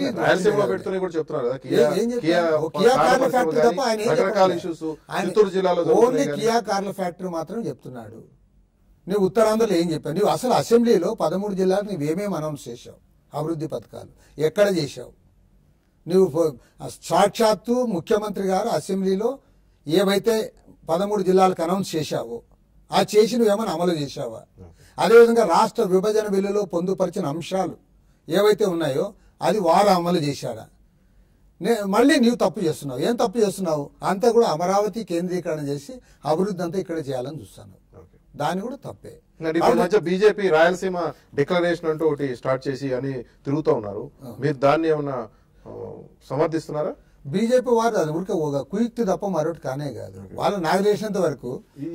ఓన్లీ కియా కార్ల ఫ్యాక్టరీ మాత్రం చెప్తున్నాడు. నువ్వు ఉత్తరాంధ్రలో ఏం చెప్పావు? నువ్వు అసలు అసెంబ్లీలో పదమూడు జిల్లాలు నువ్వేమేమి అనౌన్స్ చేశావు? అభివృద్ధి పథకాలు ఎక్కడ చేశావు? నువ్వు సాక్షాత్తు ముఖ్యమంత్రి గారు అసెంబ్లీలో ఏవైతే పదమూడు జిల్లాలకు అనౌన్స్ చేశావో ఆ చేసి నువ్వేమైనా అమలు చేశావా? అదేవిధంగా రాష్ట్ర విభజన బిల్లులో పొందుపరిచిన అంశాలు ఏవైతే ఉన్నాయో అది వారు అమలు చేశారా? నే మళ్ళీ నీవు తప్పు చేస్తున్నావు. ఏం తప్పు చేస్తున్నావు? అంతా కూడా అమరావతి కేంద్రీకరణ చేసి అభివృద్ధి అంతా ఇక్కడ చేయాలని చూస్తున్నావు. దాని కూడా తప్పే. బీజేపీ రాయలసీమ డిక్లరేషన్ అంటూ ఒకటి స్టార్ట్ చేసి అని తిరుగుతూ ఉన్నారు. మీరు దాన్ని ఏమన్నా సమర్థిస్తున్నారా? బీజేపీ వారు అది ఊరికే ఒక కుయుక్తి తప్ప మరొకటి కానే కాదు. వాళ్ళు నాకు తెలిసినంత వరకు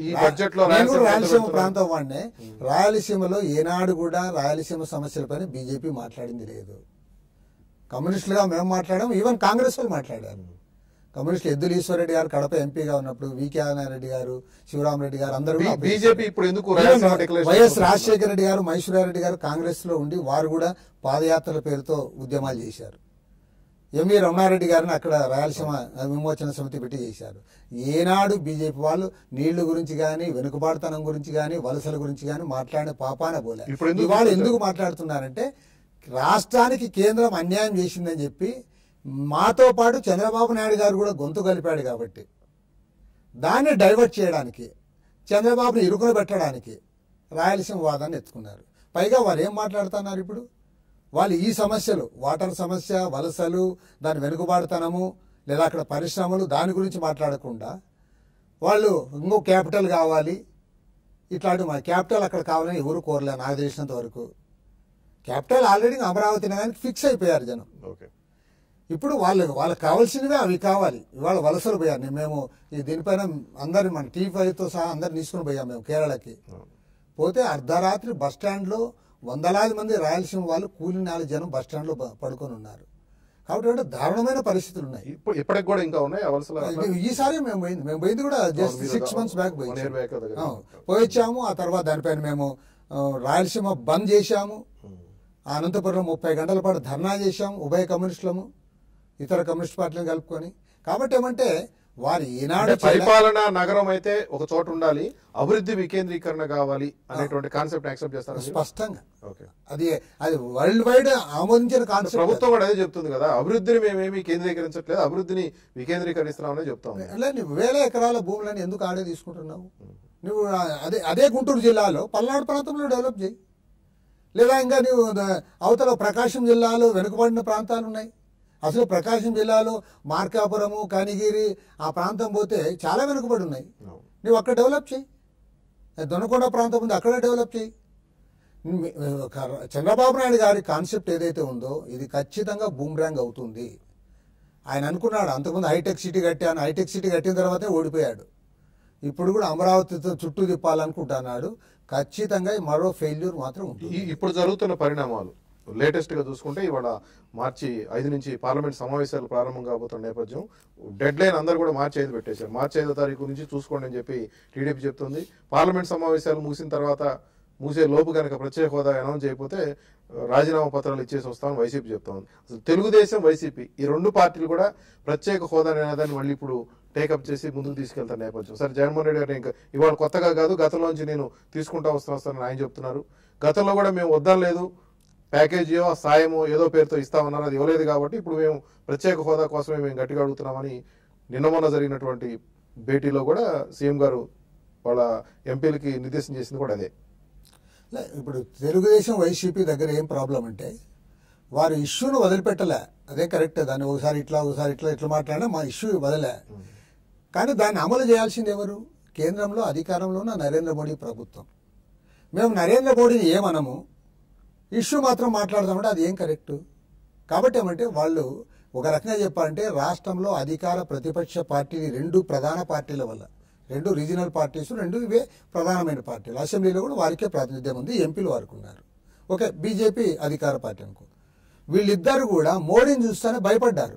రాయలసీమ ప్రాంతం వాడినే, రాయలసీమలో ఏనాడు కూడా రాయలసీమ సమస్యలపైన బీజేపీ మాట్లాడింది లేదు. కమ్యూనిస్టులుగా మేము మాట్లాడాం, ఈవెన్ కాంగ్రెస్ వాళ్ళు మాట్లాడారు. కమ్యూనిస్టులు ఎద్దులు ఈశ్వరరెడ్డి గారు కడప ఎంపీగా ఉన్నప్పుడు, వికే ఆనారెడ్డి గారు, శివరామరెడ్డి గారు అందరూ బీజేపీ ఇప్పుడు ఎందుకు వైఎస్ రాజశేఖర రెడ్డి గారు, మైసూరారెడ్డి గారు కాంగ్రెస్ లో ఉండి వారు కూడా పాదయాత్రల పేరుతో ఉద్యమాలు చేశారు. ఎంవి రమణారెడ్డి గారిని అక్కడ రాయలసీమ విమోచన సమితి పెట్టి చేశారు. ఏనాడు బీజేపీ వాళ్ళు నీళ్లు గురించి కానీ, వెనుకబాటుతనం గురించి కానీ, వలసల గురించి కానీ మాట్లాడిన పాపాన పోలే. ఇవాళ ఎందుకు మాట్లాడుతున్నారంటే రాష్ట్రానికి కేంద్రం అన్యాయం చేసిందని చెప్పి మాతో పాటు చంద్రబాబు నాయుడు గారు కూడా గొంతు కలిపాడు. కాబట్టి దాన్ని డైవర్ట్ చేయడానికి, చంద్రబాబుని ఇరుకున పెట్టడానికి రాయలసీమ వాదాన్ని ఎత్తుకున్నారు. పైగా వారు ఏం మాట్లాడుతున్నారు ఇప్పుడు? వాళ్ళు ఈ సమస్యలు, వాటర్ సమస్య, వలసలు, దాని వెనుకబాటుతనము, లేదా అక్కడ పరిశ్రమలు, దాని గురించి మాట్లాడకుండా వాళ్ళు ఇంకో క్యాపిటల్ కావాలి, ఇట్లాంటి మా క్యాపిటల్ అక్కడ కావాలని ఎవరు కోరలే నాకు తెలిసినంత వరకు. క్యాపిటల్ ఆల్రెడీ అమరావతి నగరానికి ఫిక్స్ అయిపోయారు జనం. ఇప్పుడు వాళ్ళు వాళ్ళకి కావాల్సినవే అవి కావాలి. ఇవాళ వలసలు పోయారు. మేము దీనిపైన అందరిని మన టీ ఫైవ్తో సహా అందరిని తీసుకుని పోయాం మేము కేరళకి. పోతే అర్ధరాత్రి బస్ స్టాండ్లో వందలాది మంది రాయలసీమ వాళ్ళు కూలి నాలుగు జనం బస్ స్టాండ్లో పడుకొని ఉన్నారు. కాబట్టి అంటే దారుణమైన పరిస్థితులు ఉన్నాయి. ఇప్పటికి కూడా ఇంకా ఉన్నాయి. ఈసారి మేము పోయింది మేము పోయింది కూడా జస్ట్ సిక్స్ మంత్స్ బ్యాక్ పోయి పోయిచ్చాము. ఆ తర్వాత దానిపైన మేము రాయలసీమ బంద్ చేశాము. అనంతపురంలో ముప్పై గంటల పాటు ధర్నా చేశాము, ఉభయ కమ్యూనిస్టులము ఇతర కమ్యూనిస్ట్ పార్టీలను కలుపుకొని. కాబట్టి ఏమంటే వారు ఈనాడు పరిపాలనా నగరం అయితే ఒక చోట ఉండాలి, అభివృద్ధి వికేంద్రీకరణ కావాలి అనేటువంటి కాన్సెప్ట్ యాక్సెప్ట్ చేస్తారు స్పష్టంగా. ఓకే, అది అది వరల్డ్ వైడ్ ఆమోదించిన కాన్సెప్ట్. ప్రభుత్వం కూడా అదే చెప్తుంది కదా, అభివృద్ధిని మేమేమి కేంద్రీకరించట్లేదు, అభివృద్ధిని వికేంద్రీకరిస్తున్నామని చెప్తాం. నువ్వు వేల ఎకరాల భూములను ఎందుకు ఆడే తీసుకుంటున్నావు? నువ్వు అదే అదే గుంటూరు జిల్లాలో పల్నాడు ప్రాంతంలో డెవలప్ చేయి, లేదా ఇంకా నువ్వు అవతల ప్రకాశం జిల్లాలో వెనుకబడిన ప్రాంతాలు ఉన్నాయి. అసలు ప్రకాశం జిల్లాలో మార్కాపురము, కనిగిరి ఆ ప్రాంతం పోతే చాలా వెనుకబడి ఉన్నాయి. నువ్వు అక్కడ డెవలప్ చేయి. దొనకొండ ప్రాంతం ఉంది, అక్కడ డెవలప్ చేయి. చంద్రబాబు నాయుడు గారి కాన్సెప్ట్ ఏదైతే ఉందో ఇది ఖచ్చితంగా బూమ్రాంగ్ అవుతుంది. ఆయన అనుకున్నాడు అంతకుముందు హైటెక్ సిటీ కట్టాను, హైటెక్ సిటీ కట్టిన తర్వాతే ఓడిపోయాడు. ఇప్పుడు కూడా అమరావతితో చుట్టూ తిప్పాలనుకుంటున్నాడు. ఖచ్చితంగా మరో ఫెయిల్యూర్ మాత్రం ఉంటుంది. ఇప్పుడు జరుగుతున్న పరిణామాలు లేటెస్ట్ గా చూసుకుంటే ఇవాళ మార్చి ఐదు నుంచి పార్లమెంట్ సమావేశాలు ప్రారంభం కాబోతున్న నేపథ్యం, డెడ్ లైన్ అందరూ కూడా మార్చి ఐదు పెట్టేశారు. మార్చి ఐదో తారీఖు నుంచి చూసుకోండి అని చెప్పి టీడీపీ చెప్తుంది. పార్లమెంట్ సమావేశాలు ముగిసిన తర్వాత మూసే లోపు కనుక ప్రత్యేక హోదా అనౌన్స్ చేయకపోతే రాజీనామా పత్రాలు ఇచ్చేసి వస్తామని వైసీపీ చెప్తా ఉంది. అసలు తెలుగుదేశం, వైసీపీ ఈ రెండు పార్టీలు కూడా ప్రత్యేక హోదా నినాదాన్ని మళ్ళీ ఇప్పుడు టేకప్ చేసి ముందుకు తీసుకెళ్తారు నేపథ్యం. సరే, జగన్మోహన్ రెడ్డి గారు ఇంకా ఇవాళ కొత్తగా కాదు, గతంలోంచి నేను తీసుకుంటా వస్తానని ఆయన చెప్తున్నారు. గతంలో కూడా మేము వద్దనలేదు, ప్యాకేజీయో సాయమో ఏదో పేరుతో ఇస్తామన్నారు, అది ఇవ్వలేదు కాబట్టి ఇప్పుడు మేము ప్రత్యేక హోదా కోసమే మేము గట్టిగా అడుగుతున్నామని నిన్న మొన్న జరిగినటువంటి భేటీలో కూడా సీఎం గారు వాళ్ళ ఎంపీలకి నిర్దేశం చేసింది కూడా అదే. ఇప్పుడు తెలుగుదేశం, వైసీపీ దగ్గర ఏం ప్రాబ్లం అంటే వారు ఇష్యూను వదిలిపెట్టలే, అదే కరెక్టే. దాన్ని ఒకసారి ఇట్లా ఒకసారి ఇట్లా ఇట్లా మాట్లాడినా మా ఇష్యూ వదిలే. కానీ దాన్ని అమలు చేయాల్సింది ఎవరు? కేంద్రంలో అధికారంలో ఉన్న నరేంద్ర మోడీ ప్రభుత్వం. మేము నరేంద్ర మోడీని ఏమనము, ఇష్యూ మాత్రం మాట్లాడదామంటే అది ఏం కరెక్టు? కాబట్టి ఏమంటే వాళ్ళు ఒక రకంగా చెప్పాలంటే రాష్ట్రంలో అధికార ప్రతిపక్ష పార్టీలు రెండు ప్రధాన పార్టీల వల్ల, రెండు రీజనల్ పార్టీస్, రెండు ఇవే ప్రధానమైన పార్టీలు. అసెంబ్లీలో కూడా వారికే ప్రాతినిధ్యం ఉంది, ఎంపీలు వారికి ఉన్నారు. ఓకే, బీజేపీ అధికార పార్టీ అనుకో. వీళ్ళిద్దరు కూడా మోడీని చూస్తేనే భయపడ్డారు.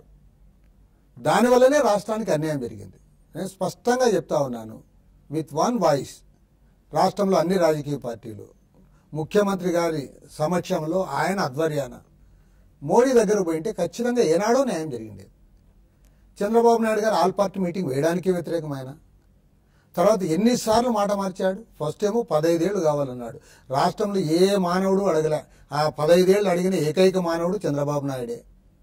దానివల్లనే రాష్ట్రానికి అన్యాయం జరిగింది. నేను స్పష్టంగా చెప్తా ఉన్నాను, విత్ వన్ వాయిస్ రాష్ట్రంలో అన్ని రాజకీయ పార్టీలు ముఖ్యమంత్రి గారి సమక్షంలో ఆయన ఆధ్వర్యాన మోడీ దగ్గర పోయింటే ఖచ్చితంగా ఏనాడో న్యాయం జరిగింది. చంద్రబాబు నాయుడు గారు ఆల్ పార్టీ మీటింగ్ వేయడానికి వ్యతిరేకమైన తర్వాత ఎన్నిసార్లు మాట మార్చాడు. ఫస్ట్ ఏమో పదైదేళ్లు కావాలన్నాడు. రాష్ట్రంలో ఏ మానవుడు అడగలే. ఆ పదైదేళ్లు అడిగిన ఏకైక మానవుడు చంద్రబాబు నాయుడే.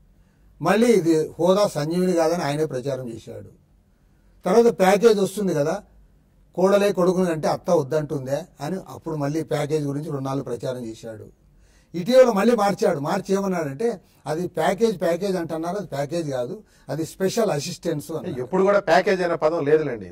మళ్ళీ ఇది హోదా సంజీవిని కాదని ఆయనే ప్రచారం చేశాడు. తర్వాత ప్యాకేజ్ వస్తుంది కదా, కోడలే కొడుకుని అంటే అత్త వద్దంటుందే అని అప్పుడు మళ్ళీ ప్యాకేజ్ గురించి రెండు నాలుగు ప్రచారం చేశాడు. ఇటీవల మళ్ళీ మార్చాడు. మార్చి ఏమన్నాడంటే అది ప్యాకేజ్ ప్యాకేజ్ అంటున్నారు, అది ప్యాకేజ్ కాదు, అది స్పెషల్ అసిస్టెన్స్. ఎప్పుడు కూడా ప్యాకేజ్ అనే పదం లేదులేండి,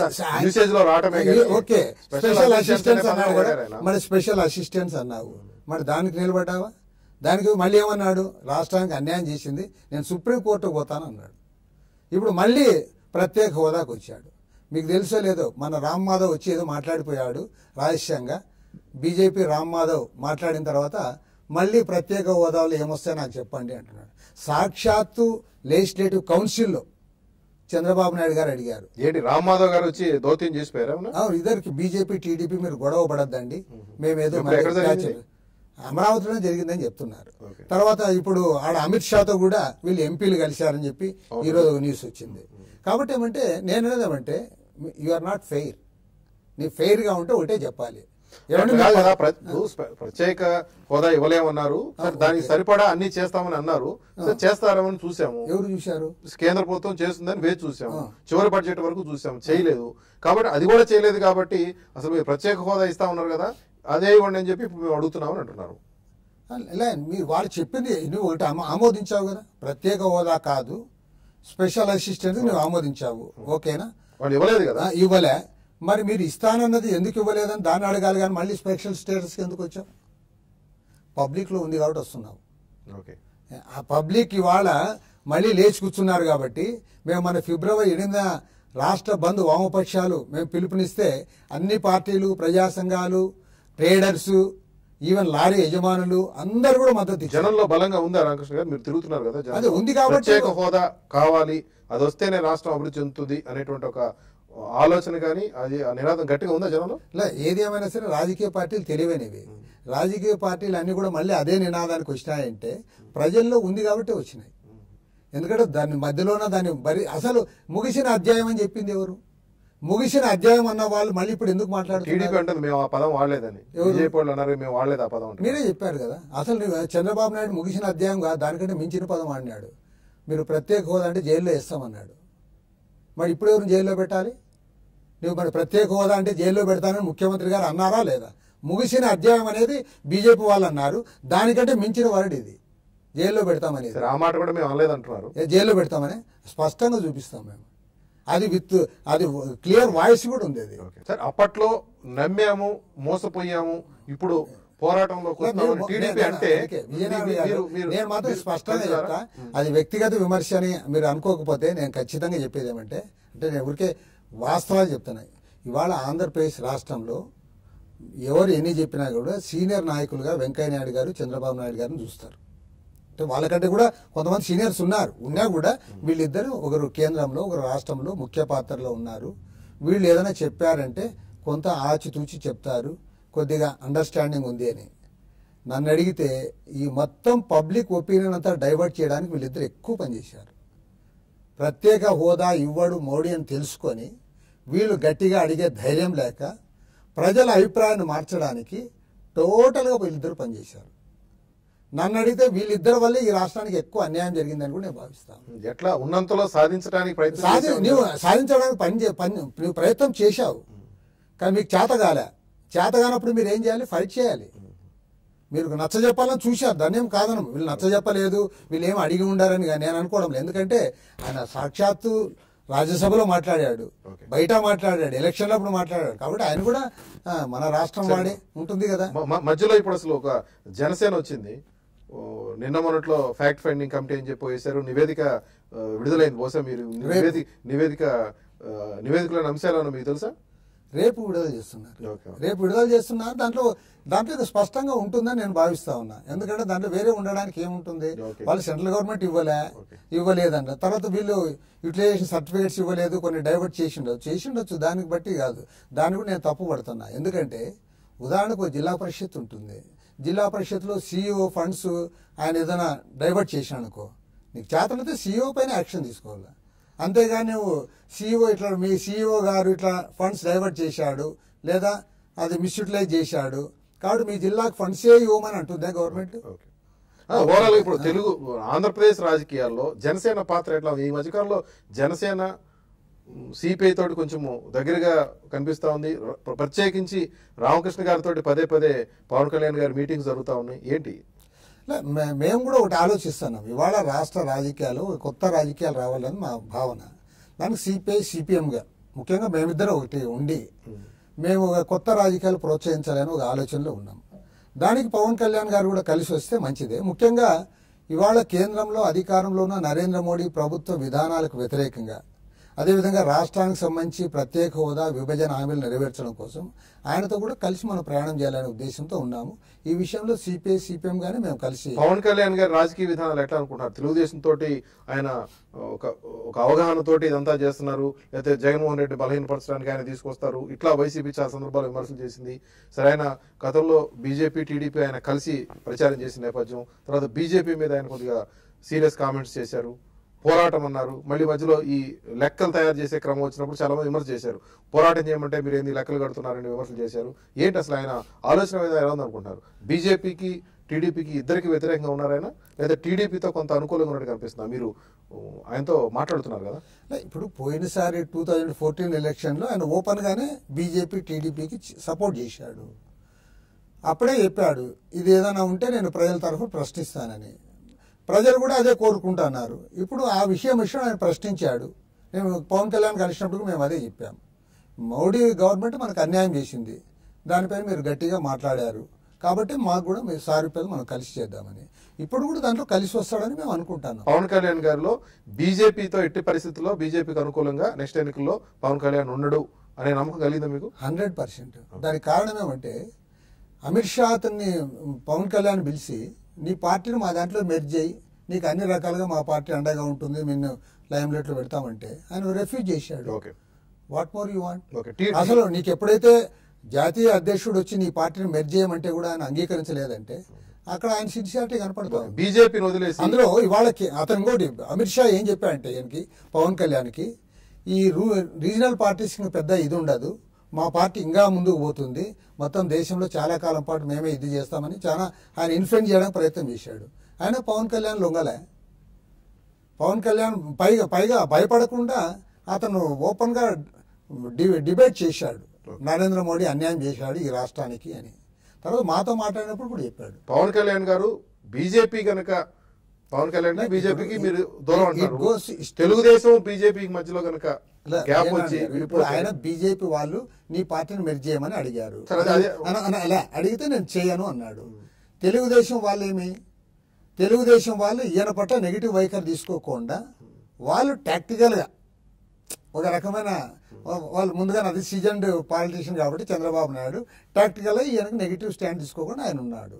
ఓకే స్పెషల్ అసిస్టెన్స్ అన్నావు కూడా, మరి స్పెషల్ అసిస్టెన్స్ అన్నావు, మరి దానికి నిలబడ్డావా? దానికి మళ్ళీ ఏమన్నాడు, రాష్ట్రానికి అన్యాయం చేసింది, నేను సుప్రీంకోర్టుకు పోతాను అన్నాడు. ఇప్పుడు మళ్ళీ ప్రత్యేక హోదాకు వచ్చాడు. మీకు తెలుసో లేదో, మన రామ్ మాధవ్ వచ్చి ఏదో మాట్లాడిపోయాడు రహస్యంగా. బీజేపీ రామ్ మాధవ్ మాట్లాడిన తర్వాత మళ్ళీ ప్రత్యేక హోదాలో ఏమొస్తాయో నాకు చెప్పండి అంటున్నాడు. సాక్షాత్తు లెజిస్లేటివ్ కౌన్సిల్లో చంద్రబాబు నాయుడు గారు అడిగారు, ఏంటి రామ్ మాధవ్ గారు వచ్చి దౌత్యం చేసిపోయారు? అవును, ఇద్దరికి బీజేపీ టీడీపీ మీరు గొడవ పడద్దండి, మేమేదో అమరావతిలోనే జరిగిందని చెప్తున్నారు. తర్వాత ఇప్పుడు ఆడ అమిత్ షాతో కూడా వీళ్ళు ఎంపీలు కలిశారని చెప్పి ఈరోజు న్యూస్ వచ్చింది. కాబట్టి ఏమంటే నేను ఏమంటే యు ఆర్ నాట్ ఫెయిర్. నీ ఫెయిర్ గా ఉంటే ఒకటే చెప్పాలి. ప్రత్యేక హోదా ఇవ్వలేమన్నారు, దానికి సరిపడా అన్ని చేస్తామని అన్నారు, చేస్తారని చూసాము. ఎవరు చూశారు? కేంద్ర ప్రభుత్వం చేస్తుందని వేచి చూసాము, చివరి బడ్జెట్ వరకు చూసాము, చేయలేదు. కాబట్టి అది కూడా చేయలేదు కాబట్టి అసలు మీరు ప్రత్యేక హోదా ఇస్తా ఉన్నారు కదా, అదే ఇవ్వండి అని చెప్పి మేము అడుగుతున్నామని అంటున్నారు. ఇలా మీరు వాళ్ళు చెప్పింది నువ్వు ఒకటి ఆమోదించావు కదా, ప్రత్యేక హోదా కాదు స్పెషల్ అసిస్టెన్స్ నువ్వు ఆమోదించావు, ఓకేనా? వాళ్ళు ఇవ్వలేదు కదా, ఇవ్వలే. మరి మీరు ఇస్తానన్నది ఎందుకు ఇవ్వలేదని దాన్ని అడగాలి కానీ మళ్ళీ స్పెషల్ స్టేటస్ ఎందుకు వచ్చావు? పబ్లిక్ లో ఉంది కాబట్టి వస్తున్నావు. ఆ పబ్లిక్ ఇవాళ మళ్ళీ లేచి కూర్చున్నారు కాబట్టి మేము మన ఫిబ్రవరి ఎనిమిదిన రాష్ట్ర బంద్ వామపక్షాలు మేము పిలుపునిస్తే అన్ని పార్టీలు, ప్రజా సంఘాలు, ట్రేడర్స్, ఈవెన్ లారీ యజమానులు అందరు కూడా మద్దతు. జనంలో బలంగా ఉందా రామకృష్ణ గారు? మీరు తిరుగుతున్నారు కదా, అది ఉంది కాబట్టి ప్రత్యేక హోదా కావాలి, అది వస్తేనే రాష్ట్రం అభివృద్ధి చెందుతుంది అనేటువంటి ఒక ఆలోచన కానీ అది నినాదం గట్టిగా ఉందా జనంలో? లే, ఏది ఏమైనా సరే రాజకీయ పార్టీలు తెలివైనవి. రాజకీయ పార్టీలు అన్ని కూడా మళ్ళీ అదే నినాదానికి వచ్చినాయంటే ప్రజల్లో ఉంది కాబట్టి వచ్చినాయి. ఎందుకంటే దాని మధ్యలోన దాన్ని బరి అసలు ముగిసిన అధ్యాయం అని చెప్పింది ఎవరు? ముగిసిన అధ్యాయం అన్న వాళ్ళు మళ్ళీ ఇప్పుడు ఎందుకు టీడీపీ మాట్లాడుతున్నారు? అంటుంది మేము ఆ పదం వాడలేదని, బీజేపీ వాళ్ళు అన్నారు మేము వాడలేదు ఆ పదం అంటే. మీరే చెప్పారు కదా, అసలు నువ్వు చంద్రబాబు నాయుడు ముగిసిన అధ్యాయం కాదు, దానికంటే మించిన పదం ఆడినాడు. మీరు ప్రత్యేక హోదా అంటే జైల్లో వేస్తామన్నాడు. మరి ఇప్పుడు ఎవరు జైల్లో పెట్టాలి? నువ్వు మరి ప్రత్యేక హోదా అంటే జైల్లో పెడతానని ముఖ్యమంత్రి గారు అన్నారా లేదా? ముగిసిన అధ్యాయం అనేది బీజేపీ వాళ్ళు అన్నారు, దానికంటే మించిన వర్డ్ ఇది, జైల్లో పెడతామనేది. సరే, ఆ మాట కూడా మేము అనలేదు అంటున్నారు. ఏ జైల్లో పెడతామని స్పష్టంగా చూపిస్తాం మేము. అది విత్ అది క్లియర్ వాయిస్ కూడా ఉంది అది. సరే, అప్పట్లో నమ్మాము మోసపోయాము, ఇప్పుడు పోరాటంలో టీడీపీ అంటే నేను మాత్రం స్పష్టంగా చెప్తా, అది వ్యక్తిగత విమర్శ అని మీరు అనుకోకపోతే నేను ఖచ్చితంగా చెప్పేది ఏమంటే, అంటే నేను ఊరికే వాస్తవాలు చెప్తున్నాయి. ఇవాళ ఆంధ్రప్రదేశ్ రాష్ట్రంలో ఎవరు ఎన్ని చెప్పినా కూడా సీనియర్ నాయకులుగా వెంకయ్య నాయుడు గారు, చంద్రబాబు నాయుడు గారిని చూస్తారు. అంటే వాళ్ళకంటే కూడా కొంతమంది సీనియర్స్ ఉన్నారు, ఉన్నా కూడా వీళ్ళిద్దరు ఒకరు కేంద్రంలో ఒకరు రాష్ట్రంలో ముఖ్య పాత్రలో ఉన్నారు. వీళ్ళు ఏదైనా చెప్పారంటే కొంత ఆచితూచి చెప్తారు, కొద్దిగా అండర్స్టాండింగ్ ఉంది అని. నన్ను అడిగితే ఈ మొత్తం పబ్లిక్ ఒపీనియన్ అంతా డైవర్ట్ చేయడానికి వీళ్ళిద్దరు ఎక్కువ పనిచేశారు. ప్రత్యేక హోదా ఇవ్వడు మోడీ అని తెలుసుకొని వీళ్ళు గట్టిగా అడిగే ధైర్యం లేక ప్రజల అభిప్రాయాన్ని మార్చడానికి టోటల్గా వీళ్ళిద్దరు పనిచేశారు. నన్ను అడిగితే వీళ్ళిద్దరి వల్లే ఈ రాష్ట్రానికి ఎక్కువ అన్యాయం జరిగిందని కూడా నేను భావిస్తాను. ఎట్లా ఉన్నంతలో సాధించడానికి ప్రయత్నం సాధి నువ్వు సాధించడానికి పని చే- పని నువ్వు ప్రయత్నం చేశావు, కానీ మీకు చేత కాలే. చేత కానప్పుడు మీరు ఏం చేయాలి? ఫైట్ చేయాలి. మీరు నచ్చ చెప్పాలని చూశారు, దాన్ని ఏం కాదనం. వీళ్ళు నచ్చ చెప్పలేదు, వీళ్ళు ఏం అడిగి ఉండారని నేను అనుకోవడం లేదు. ఎందుకంటే ఆయన సాక్షాత్తు రాజ్యసభలో మాట్లాడాడు, బయట మాట్లాడాడు, ఎలక్షన్లప్పుడు మాట్లాడాడు. కాబట్టి ఆయన కూడా ఆ, మన రాష్ట్రం వాడే ఉంటుంది కదా. మ- మ- మధ్యలో ఇప్పుడు అసలు ఒక జనసేన వచ్చింది. ఓ, నిన్న మొన్నట్లో ఫ్యాక్ట్ ఫైండింగ్ కమిటీ అని చెప్పి వేశారు, నివేదిక ఆ, విడుదలైంది. బహుశా మీరు నివేదిక నివేదిక ఆ, నివేదికలోని అంశాలను మీకు తెలుసా? రేపు విడుదల చేస్తున్నారు ఓకే. రేపు విడుదల చేస్తున్నారు దాంట్లో దాంట్లో ఇది స్పష్టంగా ఉంటుందని నేను భావిస్తా ఉన్నా. ఎందుకంటే దాంట్లో వేరే ఉండడానికి ఏముంటుంది? ఓకే. వాళ్ళు సెంట్రల్ గవర్నమెంట్ ఇవ్వలే, ఇవ్వలేదంట. తర్వాత వీళ్ళు యూటిలైజేషన్ సర్టిఫికేట్స్ ఇవ్వలేదు, కొన్ని డైవర్ట్ చేసి ఉండొచ్చు చేసి ఉండొచ్చు దానికి బట్టి కాదు. దాన్ని కూడా నేను తప్పు పడుతున్నా. ఎందుకంటే ఉదాహరణకు జిల్లా పరిషత్ ఉంటుంది, జిల్లా పరిషత్లో సీఈఓ ఫండ్స్ ఆయన ఏదైనా డైవర్ట్ చేశానుకో, నీకు చేతనైతే సీఈఓ పైన యాక్షన్ తీసుకోవాలి. అంతేగాని నువ్వు సీఈఓ ఇట్లా మీ సీఈఓ గారు ఇట్లా ఫండ్స్ డైవర్ట్ చేశాడు లేదా అది మిస్యూటిలైజ్ చేశాడు కాబట్టి మీ జిల్లాకు ఫండ్సే ఇవ్వమని అంటుందా గవర్నమెంట్? ఓకే. ఆ, ఓవరాల్ ఇప్పుడు తెలుగు ఆంధ్రప్రదేశ్ రాజకీయాల్లో జనసేన పాత్ర ఎట్లా ఉంది? ఈ మధ్యకాలంలో జనసేన సిపిఐ తోటి కొంచెము దగ్గరగా కనిపిస్తా ఉంది. ప్ర- ప్రత్యేకించి రామకృష్ణ గారితో పదే పదే పవన్ కళ్యాణ్ గారి మీటింగ్స్ జరుగుతా ఉన్నాయి. ఏంటి? లే, మే- మేము కూడా ఒకటి ఆలోచిస్తున్నాం. ఇవాళ రాష్ట్ర రాజకీయాలు కొత్త రాజకీయాలు రావాలని మా భావన. దానికి సిపిఐ సిపిఎంగా ముఖ్యంగా మేమిద్దరం ఒకటి ఉండి మేము ఒక కొత్త రాజకీయాలు ప్రోత్సహించాలని ఒక ఆలోచనలో ఉన్నాం. దానికి పవన్ కళ్యాణ్ గారు కూడా కలిసి వస్తే మంచిదే. ముఖ్యంగా ఇవాళ కేంద్రంలో అధికారంలో ఉన్న నరేంద్ర మోడీ ప్రభుత్వ విధానాలకు వ్యతిరేకంగా, అదేవిధంగా రాష్ట్రానికి సంబంధించి ప్రత్యేక హోదా విభజన హామీలు నెరవేర్చడం కోసం ఆయనతో కూడా కలిసి మనం ప్రయాణం చేయాలనే ఉద్దేశంతో ఉన్నాము. ఈ విషయంలో సిపిఐ సిపిఎం గానే మేము కలిసి పవన్ కళ్యాణ్ గారి రాజకీయ విధానాలు ఎట్లా అనుకుంటున్నారు? తెలుగుదేశం తోటి ఆయన ఒక ఒక అవగాహన తోటి ఇదంతా చేస్తున్నారు, లేకపోతే జగన్మోహన్ రెడ్డి బలహీనపరచడానికి ఆయన తీసుకొస్తారు, ఇట్లా వైసీపీ చాలా సందర్భాలు విమర్శలు చేసింది. సరే, ఆయన గతంలో బీజేపీ టీడీపీ ఆయన కలిసి ప్రచారం చేసిన నేపథ్యం, తర్వాత బీజేపీ మీద ఆయన కొద్దిగా సీరియస్ కామెంట్స్ చేశారు, పోరాటం అన్నారు. మళ్ళీ మధ్యలో ఈ లెక్కలు తయారు చేసే క్రమం వచ్చినప్పుడు చాలా మంది విమర్శ చేశారు. పోరాటం చేయమంటే మీరు ఏంది లెక్కలు కడుతున్నారని విమర్శలు చేశారు. ఏంటి అసలు ఆయన ఆలోచన మీద ఎలా ఉందనుకుంటున్నారు? బీజేపీకి టీడీపీకి ఇద్దరికి వ్యతిరేకంగా ఉన్నారైనా, లేదా టీడీపీతో కొంత అనుకూలంగా ఉన్నట్టు కనిపిస్తున్నా? మీరు ఆయనతో మాట్లాడుతున్నారు కదా. ఇప్పుడు పోయినసారి టూ థౌజండ్ ఫోర్టీన్ ఎలక్షన్లో ఆయన ఓపెన్ గానే బీజేపీ టీడీపీకి సపోర్ట్ చేశాడు. అప్పుడే చెప్పాడు ఇది ఏదైనా ఉంటే నేను ప్రజల తరఫున ప్రశ్నిస్తానని. ప్రజలు కూడా అదే కోరుకుంటున్నారు. ఇప్పుడు ఆ విషయం విషయం ఆయన ప్రశ్నించాడు. మేము పవన్ కళ్యాణ్ కలిసినప్పుడు మేము అదే చెప్పాం. మోడీ గవర్నమెంట్ మనకు అన్యాయం చేసింది, దానిపైన మీరు గట్టిగా మాట్లాడారు కాబట్టి మాకు కూడా మీరు సారీ పేరు మనం కలిసి చేద్దామని. ఇప్పుడు కూడా దాంట్లో కలిసి వస్తాడని మేము అనుకుంటున్నాం. పవన్ కళ్యాణ్ గారిలో బీజేపీతో ఎట్టి పరిస్థితుల్లో బీజేపీకి అనుకూలంగా నెక్స్ట్ ఎన్నికల్లో పవన్ కళ్యాణ్ ఉండడు అనే నమ్మకం కలిగిందా మీకు? Hundred percent. దానికి కారణం ఏమంటే అమిత్ షా అతన్ని పవన్ కళ్యాణ్ పిలిచి నీ పార్టీని మా దాంట్లో మెర్జ్ చేయి, నీకు అన్ని రకాలుగా మా పార్టీ అండగా ఉంటుంది, నిన్ను లైమ్ లైట్ లో పెడతామంటే ఆయన రిఫ్యూజ్ చేశాడు. Okay. What more you want? Okay. టీ- అసలు నీకు ఎప్పుడైతే జాతీయ అధ్యక్షుడు వచ్చి నీ పార్టీని మెర్జ్ చేయమంటే కూడా ఆయన అంగీకరించలేదంటే అక్కడ ఆయన సిన్సియారిటీ కనపడతాం. బీజేపీని వదిలేసి అందులో ఇవాళకి అతను ఇంకోటి అమిత్ షా ఏం చెప్పాడంటే ఈయనకి పవన్ కళ్యాణ్కి ఈ రూ రీజనల్ పార్టీస్కి పెద్ద ఇది ఉండదు, మా పార్టీ ఇంకా ముందుకు పోతుంది, మొత్తం దేశంలో చాలా కాలం పాటు మేమే ఇది చేస్తామని చాలా ఆయన ఇన్ఫ్లుయెన్స్ చేయడానికి ప్రయత్నం చేశాడు. ఆయన పవన్ కళ్యాణ్ లొంగలే. పవన్ కళ్యాణ్ పైగా పైగా భయపడకుండా అతను ఓపెన్గా డి డిబేట్ చేశాడు, నరేంద్ర మోడీ అన్యాయం చేశాడు ఈ రాష్ట్రానికి అని. తర్వాత మాతో మాట్లాడినప్పుడు కూడా చెప్పాడు. పవన్ కళ్యాణ్ గారు బీజేపీ కనుక పవన్ కళ్యాణ్ బీజేపీకి మీరు దూరం అంటారు, తెలుగుదేశం బీజేపీ మధ్యలో కనుక గ్యాప్ వచ్చి ఇప్పుడు ఆయన బీజేపీ వాళ్ళు నీ పార్టీని మెర్జ్ చేయమని అడిగారు, అలా అడిగితే నేను చేయను అన్నాడు. తెలుగుదేశం వాళ్ళు ఏమి తెలుగుదేశం వాళ్ళు ఈయన పట్ల నెగిటివ్ వైఖరి తీసుకోకుండా వాళ్ళు టాక్టికల్గా ఒక రకమైన వాళ్ళు ముందుగా అది సీజన్డ్ పాలిటీషియన్ కాబట్టి చంద్రబాబు నాయుడు టాక్టికల్గా ఈయనకు నెగిటివ్ స్టాండ్ తీసుకోకుండా ఆయన ఉన్నాడు.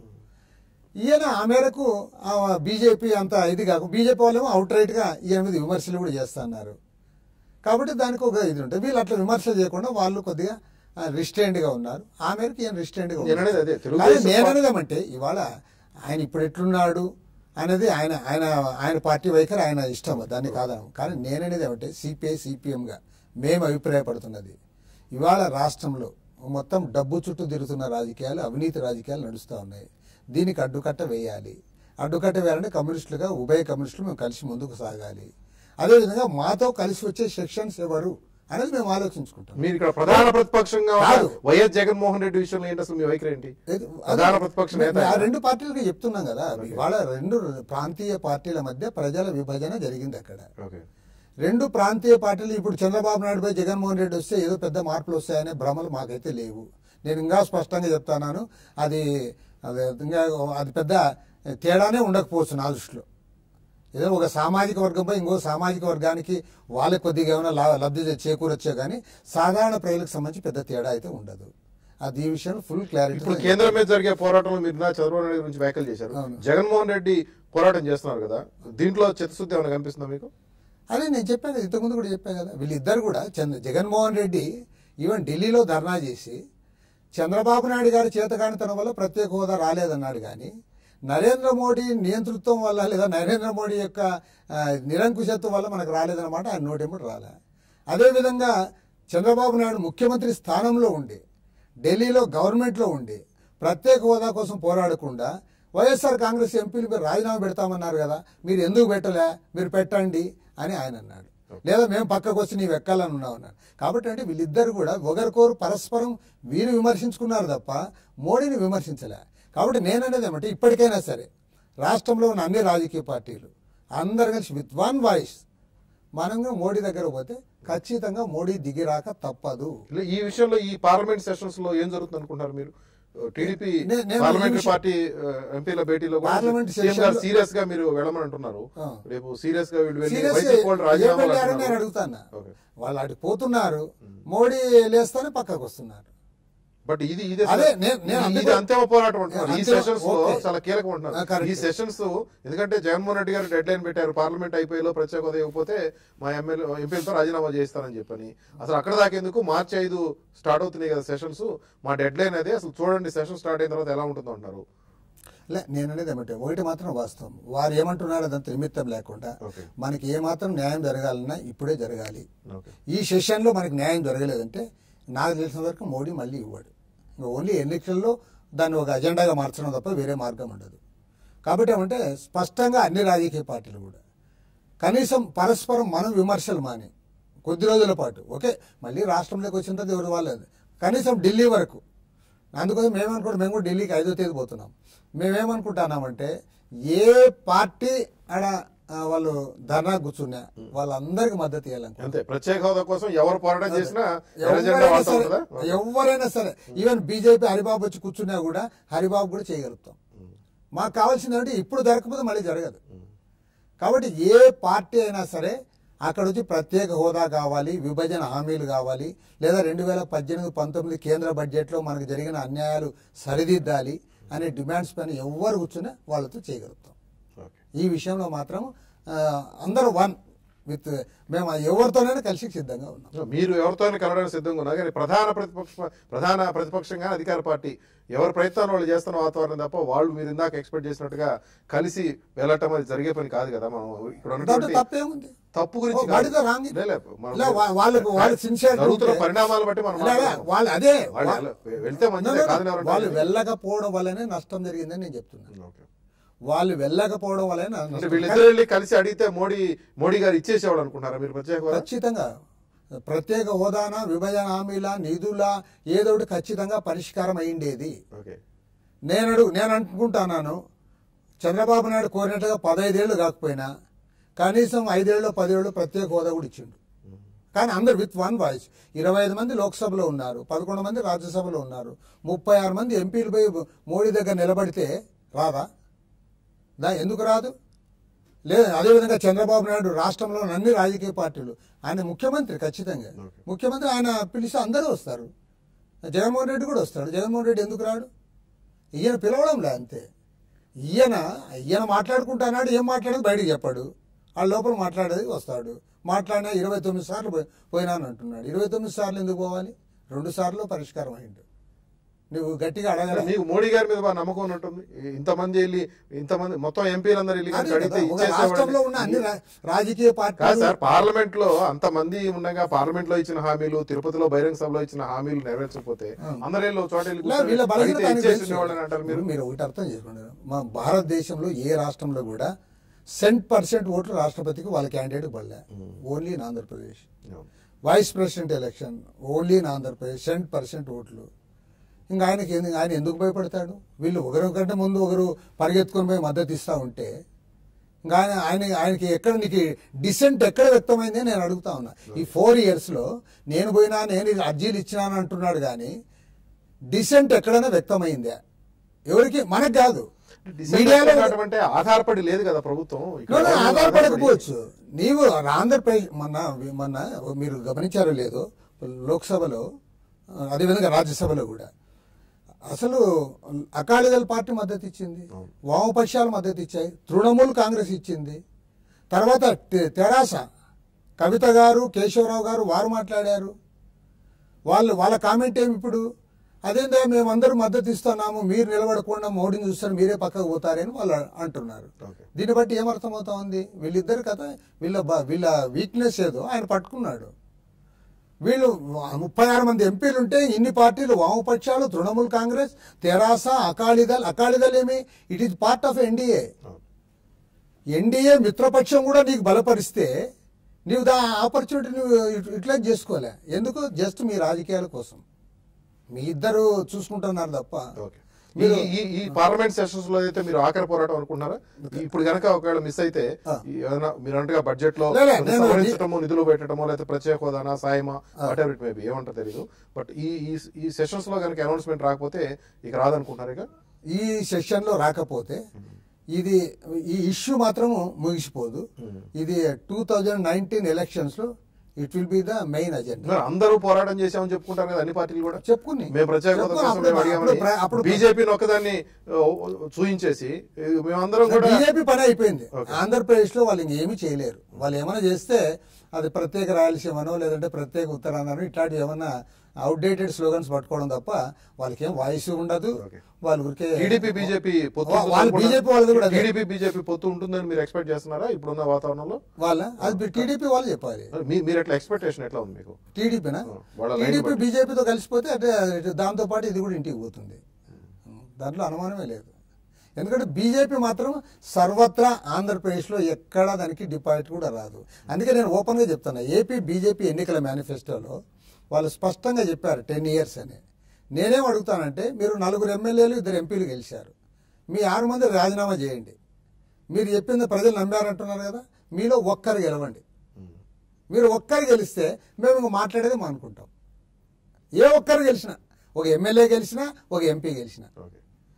ఈయన ఆ మేరకు బీజేపీ అంత ఇది కాక బీజేపీ వాళ్ళేమో అవుట్ రైట్గా ఈయన మీద విమర్శలు కూడా చేస్తున్నారు. కాబట్టి దానికి ఒక ఇది ఉంటుంది. వీళ్ళు అట్లా విమర్శలు చేయకుండా వాళ్ళు కొద్దిగా రిస్ట్రైన్డ్గా ఉన్నారు. ఆ మేరకు ఈయన రిస్ట్రైన్డ్గా ఉన్నారు. నేననేదేమంటే ఇవాళ ఆయన ఇప్పుడు ఎట్లున్నాడు అనేది ఆయన ఆయన ఆయన పార్టీ వైఖరి ఆయన ఇష్టం, దాన్ని కాదనం. కానీ నేననేది ఏమంటే సిపిఐ సిపిఎంగా మేము అభిప్రాయపడుతున్నది ఇవాళ రాష్ట్రంలో మొత్తం డబ్బు చుట్టూ తిరుగుతున్న రాజకీయాలు, అవినీతి రాజకీయాలు నడుస్తూ ఉన్నాయి. దీనికి అడ్డుకట్ట వేయాలి. అడ్డుకట్ట వేయాలంటే కమ్యూనిస్టులుగా ఉభయ కమ్యూనిస్టులు మేము కలిసి ముందుకు సాగాలి. అదేవిధంగా మాతో కలిసి వచ్చే సెక్షన్స్ ఎవరు అనేది మేము ఆలోచించుకుంటాం. మీరు ఇక్కడ ప్రధాన ప్రతిపక్షంగా వైఎస్ జగన్మోహన్ రెడ్డి విషయంలో ఏంటి అసలు మీ వైఖరి ఏంటి? ప్రధాన ప్రతిపక్ష నేత ఆ రెండు పార్టీలకి చెప్తున్నాం కదా, ఇవాళ రెండు ప్రాంతీయ పార్టీల మధ్య ప్రజల విభజన జరిగింది. అక్కడ రెండు ప్రాంతీయ పార్టీలు ఇప్పుడు చంద్రబాబు నాయుడు పై జగన్మోహన్ రెడ్డి వస్తే ఏదో పెద్ద మార్పులు వస్తాయనే భ్రమలు మాకైతే లేవు. నేను ఇంకా స్పష్టంగా చెప్తాను, అది అది ఇంకా అది పెద్ద తేడానే ఉండకపోవచ్చు నా దృష్టిలో. ఏదో ఒక సామాజిక వర్గంపై ఇంకో సామాజిక వర్గానికి వాళ్ళకి కొద్దిగా ఏమైనా లబ్ధి చేకూరొచ్చే కానీ సాధారణ ప్రజలకు సంబంధించి పెద్ద తేడా అయితే ఉండదు. అది ఈ విషయంలో ఫుల్ క్లారిటీ. ఇప్పుడు కేంద్రం మీద జరిగే పోరాటంలో మీరు నా చంద్రబాబు నాయుడు గురించి వ్యాఖ్యలు చేశారు, జగన్మోహన్ రెడ్డి పోరాటం చేస్తున్నారు కదా, దీంట్లో చిత్తశుద్ధి ఏమైనా కనిపిస్తుందా మీకు? అదే నేను చెప్పాను కదా, ఇంతకుముందు కూడా చెప్పాను కదా, వీళ్ళిద్దరు కూడా చంద్ర జగన్మోహన్ రెడ్డి ఈవెన్ ఢిల్లీలో ధర్నా చేసి చంద్రబాబు నాయుడు గారి చేతకానితనం వల్ల ప్రత్యేక హోదా రాలేదన్నాడు. కానీ నరేంద్ర మోడీ నియంతృత్వం వల్ల లేదా నరేంద్ర మోడీ యొక్క నిరంకుశత్వం వల్ల మనకు రాలేదన్నమాట ఆయన నోటెంబడి రాలే. అదేవిధంగా చంద్రబాబు నాయుడు ముఖ్యమంత్రి స్థానంలో ఉండి ఢిల్లీలో గవర్నమెంట్లో ఉండి ప్రత్యేక హోదా కోసం పోరాడకుండా వైఎస్ఆర్ కాంగ్రెస్ ఎంపీలు మీరు రాజీనామా పెడతామన్నారు కదా, మీరు ఎందుకు పెట్టలే, మీరు పెట్టండి అని ఆయన అన్నాడు. లేదా మేము పక్కకు వచ్చి నీవు ఎక్కాలని ఉన్నావు అన్నాడు. కాబట్టి అంటే వీళ్ళిద్దరు కూడా ఒకరికొరు పరస్పరం వీరు విమర్శించుకున్నారు తప్ప మోడీని విమర్శించలే. కాబట్టి నేననేది ఏమంటే ఇప్పటికైనా సరే రాష్ట్రంలో ఉన్న అన్ని రాజకీయ పార్టీలు అందరు కలిసి విత్ వన్ వాయిస్ మనంగా మోడీ దగ్గర పోతే ఖచ్చితంగా మోడీ దిగిరాక తప్పదు. ఈ విషయంలో ఈ పార్లమెంట్ సెషన్స్ లో ఏం జరుగుతుంది అనుకుంటారు మీరు? టీడీపీ పార్లమెంటరీ పార్టీ ఎంపీల భేటీలో సీరియస్ గా మీరు వెళ్ళమని అంటున్నారు. రేపు సీరియస్ గా నేను అడుగుతాను, వాళ్ళు అటు పోతున్నారు, మోడీ లేస్తానే పక్కకు వస్తున్నారు. బట్ ఇది ఇది అంతిమ పోరాటం అంటున్నారు. ఈ సెషన్స్ లో చాలా కీలకం అంటున్నారు ఈ సెషన్స్. ఎందుకంటే జగన్మోహన్ రెడ్డి గారు డెడ్ లైన్ పెట్టారు, పార్లమెంట్ అయిపోయేలో ప్రత్యేక హోదా ఇవ్వకపోతే మా ఎమ్మెల్యే ఎంపీలతో రాజీనామా చేస్తానని చెప్పని. అసలు అక్కడ దాకేందుకు మార్చి ఐదు స్టార్ట్ అవుతున్నాయి కదా సెషన్స్, మా డెడ్ లైన్ అదే. అసలు చూడండి సెషన్ స్టార్ట్ అయిన తర్వాత ఎలా ఉంటుందో అంటారు. లే నేను అనేది ఏమంటే ఒకటి మాత్రం వాస్తవం, వారు ఏమంటున్నారు అదంత నిమిత్తం లేకుండా మనకి ఏమాత్రం న్యాయం జరగాలన్నా ఇప్పుడే జరగాలి. ఈ సెషన్ లో మనకి న్యాయం జరగలేదంటే నాకు తెలిసిన వరకు మోడీ మళ్ళీ ఇవ్వడు. ఓన్లీ ఎన్నికల్లో దాన్ని ఒక అజెండాగా మార్చడం తప్ప వేరే మార్గం ఉండదు. కాబట్టి ఏమంటే స్పష్టంగా అన్ని రాజకీయ పార్టీలు కూడా కనీసం పరస్పరం మనం విమర్శలు మాని కొద్ది రోజుల పాటు ఓకే మళ్ళీ రాష్ట్రంలోకి వచ్చిన తర్వాత ఎవరు వాళ్ళది కనీసం ఢిల్లీ వరకు. అందుకోసం మేమనుకుంటాం, మేము కూడా ఢిల్లీకి ఐదో తేదీ పోతున్నాం. మేమేమనుకుంటున్నామంటే ఏ పార్టీ ఆడ వాళ్ళు ధర్నా కూర్చున్నా వాళ్ళందరికి మద్దతు ఇవ్వాలని. అంతే, ప్రత్యేక హోదా కోసం ఎవరు పోరాటం చేసినా ఎవరైనా సరే ఈవెన్ బీజేపీ హరిబాబు వచ్చి కూర్చున్నా కూడా హరిబాబు కూడా చేయగలుగుతాం. మాకు కావాల్సింది అంటే ఇప్పుడు జరగకపోతే మళ్ళీ జరగదు. కాబట్టి ఏ పార్టీ అయినా సరే అక్కడ వచ్చి ప్రత్యేక హోదా కావాలి, విభజన హామీలు కావాలి, లేదా రెండు వేల పద్దెనిమిది పంతొమ్మిది కేంద్ర బడ్జెట్లో మనకు జరిగిన అన్యాయాలు సరిదిద్దాలి అనే డిమాండ్స్ పైన ఎవరు కూర్చున్నా వాళ్ళతో చేయగలుగుతాం. ఈ విషయంలో మాత్రం అందరూ వన్ విత్ మేము ఎవరితోనైనా కలిసి సిద్ధంగా ఉన్నాం. మీరు ఎవరితోనైనా కలవడానికి సిద్ధంగా ఉన్నారు కానీ ప్రధాన ప్రతిపక్ష ప్రధాన ప్రతిపక్షంగా అధికార పార్టీ ఎవరి ప్రయత్నాలు వాళ్ళు చేస్తున్న వాతావరణం తప్ప వాళ్ళు మీరు ఇందాక ఎక్స్పెక్ట్ చేసినట్టుగా కలిసి వెళ్ళటం అది జరిగే పని కాదు కదా. మనం ఇక్కడ ఉన్నటువంటి తప్పేముంది, తప్పు గురించి జరుగుతున్న పరిణామాలు బట్టి మనం వాళ్ళు అదే వెళ్తే మంచిదే కాదు. వాళ్ళు వెళ్ళకపోవడం వల్లనే నష్టం జరిగిందని నేను చెప్తున్నాను. వాళ్ళు వెళ్ళకపోవడం వల్లనే వీళ్ళిద్దరు వెళ్ళి కలిసి అడిగితే మోడీ మోడీ గారు ఇచ్చేసేవాడు అనుకుంటారా మీరు? ప్రత్యేక ఖచ్చితంగా ప్రత్యేక హోదానా విభజన హామీల నిధుల ఏదో ఒకటి ఖచ్చితంగా పరిష్కారం అయ్యిండేది. నేను అడుగు నేను అనుకుంటున్నాను చంద్రబాబు నాయుడు కోరినట్టుగా పదైదేళ్లు కాకపోయినా కనీసం ఐదేళ్ళు పదేళ్ళు ప్రత్యేక హోదా కూడా ఇచ్చిండు. కానీ అందరు విత్ వన్ వాయిస్ ఇరవై ఐదు మంది లోక్సభలో ఉన్నారు, పదకొండు మంది రాజ్యసభలో ఉన్నారు, ముప్పై ఆరు మంది ఎంపీలు పోయి మోడీ దగ్గర నిలబడితే రాదా? దా ఎందుకు రాదు? లేదు అదేవిధంగా చంద్రబాబు నాయుడు రాష్ట్రంలో అన్ని రాజకీయ పార్టీలు, ఆయన ముఖ్యమంత్రి, ఖచ్చితంగా ముఖ్యమంత్రి, ఆయన పిలిస్తే అందరూ వస్తారు. జగన్మోహన్ రెడ్డి కూడా వస్తాడు. జగన్మోహన్ రెడ్డి ఎందుకు రాడు? ఈయన పిలవడంలే అంతే. ఈయన ఈయన మాట్లాడుకుంటున్నాడు, ఏం మాట్లాడేది బయటికి చెప్పాడు, ఆ లోపల మాట్లాడేది వస్తాడు. మాట్లాడినా ఇరవై తొమ్మిది సార్లు పోయినాను అంటున్నాడు. ఇరవై తొమ్మిది సార్లు ఎందుకు పోవాలి? రెండు సార్లు పరిష్కారం అయిండు. నువ్వు గట్టిగా అడగల. మీకు మోడీ గారి మీద బాగా నమ్మకం ఉన్నట్టుంది. ఇంతమంది వెళ్ళి ఇంతమంది మొత్తం ఎంపీలందరూ వెళ్ళి రాష్ట్రంలో ఉన్న అన్ని రాజకీయ పార్టీలు సార్ పార్లమెంట్ లో అంతమంది ఉండగా పార్లమెంట్ లో ఇచ్చిన హామీలు, తిరుపతిలో బహిరంగ సభలో ఇచ్చిన హామీలు నెరవేర్చకపోతే అందరూ చోట మీరు మీరు ఒకటి అర్థం చేసుకోండి. మా భారతదేశంలో ఏ రాష్ట్రంలో కూడా సెంట్ పర్సెంట్ ఓట్లు రాష్ట్రపతికి వాళ్ళ క్యాండిడేట్ పడలే. Only in Andhra Pradesh. Vice president election only in Andhra Pradesh, cent percent ఓట్లు. ఇంకా ఆయనకి ఆయన ఎందుకు భయపడతాడు? వీళ్ళు ఒకరికంటే ముందు ఒకరు పరిగెత్తుకొని పోయి మద్దతు ఇస్తూ ఉంటే ఇంకా ఆయన ఆయన ఆయనకి ఎక్కడ నీకు డిసెంట్ ఎక్కడ వ్యక్తమైంది నేను అడుగుతా ఉన్నా. ఈ ఫోర్ ఇయర్స్లో నేను పోయినా నేను అర్జీలు ఇచ్చినాను అంటున్నాడు కానీ డిసెంట్ ఎక్కడైనా వ్యక్తమైందా? ఎవరికి? మనకు కాదు. ఆధారపడి లేదు కదా ప్రభుత్వం. ఆధారపడకపోవచ్చు. నీవు ఆంధ్రప్రదేశ్ మొన్న మొన్న మీరు గమనించారో లేదో లోక్సభలో అదేవిధంగా రాజ్యసభలో కూడా అసలు అకాలీదళ పార్టీ మద్దతు ఇచ్చింది, వామపక్షాలు మద్దతు ఇచ్చాయి, తృణమూల్ కాంగ్రెస్ ఇచ్చింది. తర్వాత తెరాస కవిత గారు, కేశవరావు గారు వారు మాట్లాడారు. వాళ్ళు వాళ్ళ కామెంట్ ఏమి ఇప్పుడు? అదేందా మేమందరూ మద్దతు ఇస్తున్నాము, మీరు నిలబడకుండా మోడీని చూస్తారు, మీరే పక్కకు పోతారని వాళ్ళు అంటున్నారు. దీన్ని బట్టి ఏమర్థమవుతా ఉంది? వీళ్ళిద్దరు కదా వీళ్ళ వీళ్ళ వీక్నెస్ ఏదో ఆయన పట్టుకున్నాడు. వీళ్ళు ముప్పై ఆరు మంది ఎంపీలు ఉంటే ఇన్ని పార్టీలు, వామపక్షాలు, తృణమూల్ కాంగ్రెస్, తెరాస, అకాలీదళ్. అకాలీదళ్ ఏమి? It is part of NDA. NDA మిత్రపక్షం కూడా నీకు బలపరిస్తే నీవు దా ఆపర్చునిటీ నువ్వు యూటిలైజ్ చేసుకోలే. ఎందుకు? జస్ట్ మీ రాజకీయాల కోసం మీ ఇద్దరు చూసుకుంటున్నారు తప్ప. ఈ పార్లమెంట్ సెషన్స్ లో అయితే మీరు ఆఖరి పోరాటం అనుకుంటున్నారా? ఇప్పుడు కనుక ఒకవేళ మిస్ అయితే ఏదైనా మీరు అంటగా బడ్జెట్ లో సవరించడమో, నిధులు పెట్టడమో, లేకపోతే ప్రత్యేక హోదానా, సాయమా, వాట్ ఎవర్ ఇట్ మేబీ, ఏమంటారు తెలియదు. బట్ ఈ ఈ సెషన్స్ లో కనుక అనౌన్స్మెంట్ రాకపోతే ఇక రాదనుకుంటున్నారు. ఇక ఈ సెషన్ లో రాకపోతే ఇది ఈ ఇష్యూ మాత్రం ముగిసిపోదు. ఇది టూ థౌజండ్ నైన్టీన్ ఎలక్షన్స్ లో it will be the main agenda. అందరూ పోరాటం చేశామని చెప్పుకుంటారు కదా అన్ని పార్టీలు కూడా. చెప్పుకుని మేము ప్రత్యేక బీజేపీని ఒకదాన్ని చూయించేసి మేమందరం కూడా బీజేపీ పని అయిపోయింది. ఆంధ్రప్రదేశ్ లో వాళ్ళు ఇంకేమీ చేయలేరు. వాళ్ళు ఏమైనా చేస్తే అది ప్రత్యేక రాయలసీమనో లేదంటే ప్రత్యేక ఉత్తరాంధ్రనో ఇట్లాంటివి ఏమన్నా అవుట్డేటెడ్ స్లోగన్స్ పట్టుకోవడం తప్ప వాళ్ళకి ఏం వాయిస్ ఉండదు. వాళ్ళు ఊరికే టీడీపీ బీజేపీ పొత్తు బీజేపీ వాళ్ళు కూడా టీడీపీ బీజేపీ పొత్తు ఉంటుందని మీరు ఎక్స్పెక్ట్ చేస్తున్నారా ఇప్పుడున్న వాతావరణంలో? వాళ్ళ అది టీడీపీ వాళ్ళు చెప్పాలి. మీరు ఎట్లా ఎక్స్పెక్టేషన్ ఎట్లా ఉంది మీకు? టీడీపీనా? టీడీపీ బీజేపీతో కలిసిపోతే అంటే దాంతో పాటు ఇది కూడా ఇంటికి పోతుంది. దాంట్లో అనుమానమే లేదు. ఎందుకంటే బీజేపీ మాత్రం సర్వత్రా ఆంధ్రప్రదేశ్లో ఎక్కడా దానికి డిపాజిట్ కూడా రాదు. అందుకే నేను ఓపెన్గా చెప్తాను, ఏపీ బీజేపీ ఎన్నికల మేనిఫెస్టోలో వాళ్ళు స్పష్టంగా చెప్పారు టెన్ ఇయర్స్ అని. నేనేం అడుగుతానంటే, మీరు నలుగురు ఎమ్మెల్యేలు ఇద్దరు ఎంపీలు గెలిచారు, మీ ఆరు మంది రాజీనామా చేయండి. మీరు చెప్పింది ప్రజలు నమ్మారంటున్నారు కదా, మీలో ఒక్కరు గెలవండి. మీరు ఒక్కరు గెలిస్తే మేము ఇంక మాట్లాడేది మా అనుకుంటాం. ఏ ఒక్కరు గెలిచినా, ఒక ఎమ్మెల్యే గెలిచినా, ఒక ఎంపీ గెలిచినా,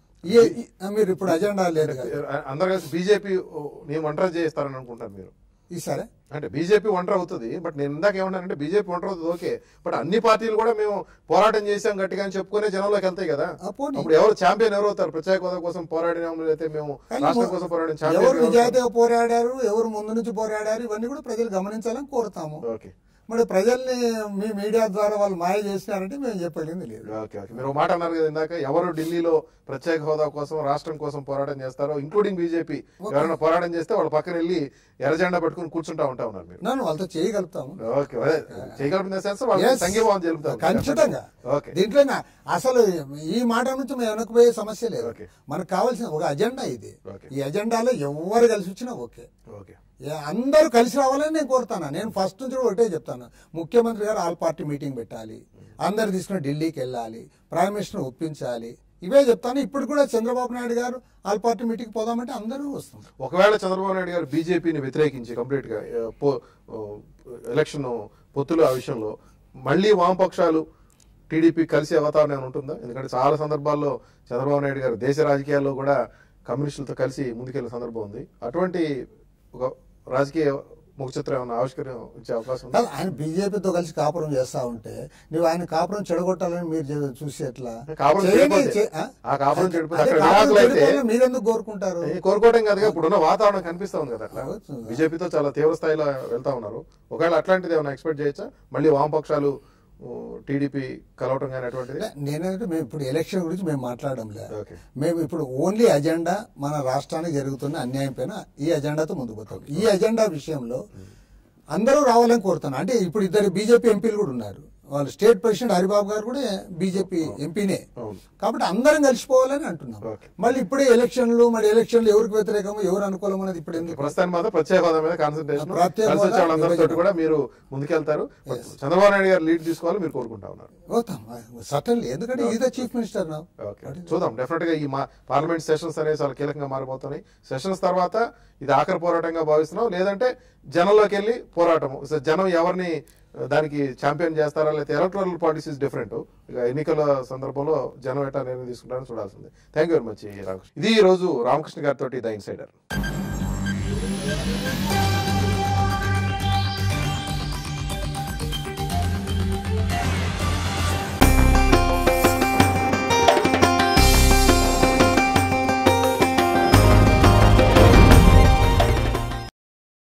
మీరు ఇప్పుడు అజెండా లేదు కదా. అందరు కలిసి బీజేపీ నేను ఒంటరి చేస్తారని అనుకుంటారు మీరు? ఈసారి అంటే బీజేపీ ఒంటరి అవుతుంది. బట్ నేను ఇందాక ఏమన్నానంటే బీజేపీ ఒంటరి అవుతుంది ఓకే, బట్ అన్ని పార్టీలు కూడా మేము పోరాటం చేసాం గట్టిగా అని చెప్పుకునే జనంలోకి వెళ్తాయి కదా. అప్పుడు ఎవరు ఛాంపియన్ ఎవరు అవుతారు? ప్రత్యేక హోదా కోసం పోరాడిన అయితే మేము రాష్ట్రం కోసం పోరాడిన ఎవరు ఛాంపియన్ నిజాయితీగా పోరాడారు, ఎవరు ముందు నుంచి పోరాడారు, ఇవన్నీ కూడా ప్రజలు గమనించాలని కోరుతాము. ఓకే మరి ప్రజల్ని మీ మీడియా ద్వారా వాళ్ళు మాయ చేసినారంటే మేము చెప్పగలిగింది లేదు. ఓకే ఓకే మీరు ఒక మాట అన్నారు కదా ఇందాక, ఎవరు ఢిల్లీలో ప్రత్యేక హోదా కోసం రాష్ట్రం కోసం పోరాటం చేస్తారో ఇంక్లూడింగ్ బీజేపీ ఎవరైనా పోరాటం చేస్తే వాళ్ళ పక్కన వెళ్ళి ఎర్రజెండా పెట్టుకుని కూర్చుంటా ఉంటా ఉన్నారు మీరు. నన్ను వాళ్ళతో చేయగలుగుతాము. ఓకే అదే చేయగలిగిన సెన్స్ వాళ్ళు సంఘీభావం తెలుపుతారు ఖచ్చితంగా. ఓకే దీంట్లో నా- అసలు ఈ మాట నుంచి మేము వెనకపోయే సమస్య లేదు. ఓకే. మనకు కావాల్సిన ఒక అజెండా ఇది. ఓకే. ఈ అజెండాలో ఎవరు కలిసి వచ్చినా ఓకే, ఓకే ఏ- అందరూ కలిసి రావాలని నేను కోరుతాను. నేను ఫస్ట్ నుంచి కూడా ఒకటే చెప్తాను, ముఖ్యమంత్రి గారు ఆల్ పార్టీ మీటింగ్ పెట్టాలి, అందరు తీసుకుని ఢిల్లీకి వెళ్ళాలి, ప్రైమ్ మినిస్టర్ ఒప్పించాలి, ఇవే చెప్తాను. ఇప్పుడు కూడా చంద్రబాబు నాయుడు గారు ఆల్ పార్టీ మీటింగ్ పోదామంటే అందరూ వస్తాం. ఒకవేళ చంద్రబాబు నాయుడు గారు బీజేపీని వ్యతిరేకించి కంప్లీట్ గా ఆ, పో- ఆ, ఎలక్షన్ పొత్తులు ఆ విషయంలో మళ్ళీ వామపక్షాలు టీడీపీ కలిసి అవతారం ఏమైనా ఉంటుందా? ఎందుకంటే చాలా సందర్భాల్లో చంద్రబాబు నాయుడు గారు దేశ రాజకీయాల్లో కూడా కమ్యూనిస్టులతో కలిసి ముందుకెళ్లిన సందర్భం ఉంది. అటువంటి ఒక రాజకీయ ముఖ చిత్రం ఏమైనా ఆవిష్కరించే అవకాశం ఉంది? కాదు, ఆయన బీజేపీతో కలిసి కాపురం చేస్తా ఉంటే నువ్వు ఆయన కాపురం చెడగొట్టాలని మీరు చే- చూసి ఎట్లా కాపురం చేయని- చెడిపోతే, చే- ఆ? ఆ కాపురం చెడిపోతే అదే అక్కడ కాపురం విడాకులు అయితే చెడిపోవాలని మీరెందుకు కోరుకుంటారు? ఏ కోరుకోవడం కాదుగా, ఇప్పుడున్న వాతావరణం కనిపిస్తా ఉంది కదా అట్లా అవుతుంది. బీజేపీతో చాలా తీవ్ర స్థాయిలో వెళ్తా ఉన్నారు. ఒకవేళ అట్లాంటిది ఏమైనా ఎక్స్పెక్ట్ చేయొచ్చా? మళ్ళీ వామపక్షాలు టీడీపీ కలవటం కానీ అటువంటిది? నేనంటే మేము ఇప్పుడు ఎలక్షన్ గురించి మేము మాట్లాడడం లేదు. ఓకే మేము ఇప్పుడు ఓన్లీ అజెండా మన రాష్ట్రానికి జరుగుతున్న అన్యాయం పైన ఈ అజెండాతో ముందుకు పోతాం. ఈ అజెండా విషయంలో అందరూ రావాలని కోరుతాను. అంటే ఇప్పుడు ఇద్దరు బీజేపీ ఎంపీలు కూడా ఉన్నారు. వాళ్ళు స్టేట్ ప్రెసిడెంట్ హరిబాబు గారు కూడా బీజేపీ ఎంపీనే. అవును. కాబట్టి అందరం కలిసిపోవాలని అంటున్నాం. ఓకే. మళ్ళీ ఇప్పుడే ఎలక్షన్లు, మరి ఎలక్షన్లు ఎవరికి వ్యతిరేకమో ఎవరు అనుకూలం అనేది ఇప్పుడు ఎందుకు? ప్రస్తుతాన్ని మాత్రం ప్రత్యేక హోదా మీద కాన్సన్ట్రేషన్ ప్రత్యేక కలిసి వచ్చే హోదా, వాళ్ళందరితో విభజన. కూడా మీరు ముందుకెళ్తారు. చంద్రబాబు నాయుడు గారు లీడ్ తీసుకోవాలి మీరు కోరుకుంటా ఉన్నారు. పోతాం సటన్లీ, ఎందుకంటే ఈజ్ ద చీఫ్ మినిస్టర్ నా. ఓకే చూద్దాం. డెఫినెట్ గా ఈ మా పార్లమెంట్ సెషన్స్ అనేవి చాలా కీలకంగా మారిపోతున్నాయి. సెషన్స్ తర్వాత ఇది ఆఖరి పోరాటంగా భావిస్తున్నాం, లేదంటే జనంలోకి వెళ్ళి పోరాటము, సో జనం ఎవరిని దానికి ఛాంపియన్ చేస్తారా, లేకపోతే ఎలక్టరల్ పాలిటిక్స్ ఇస్ డిఫరెంట్. ఇక ఎన్నికల సందర్భంలో జనం ఎట్లా నిర్ణయం తీసుకుంటారని చూడాల్సిందే. Thank you very much Ramakrishna. ఇది ఈ రోజు రామకృష్ణ గారితో ద ఇన్సైడర్.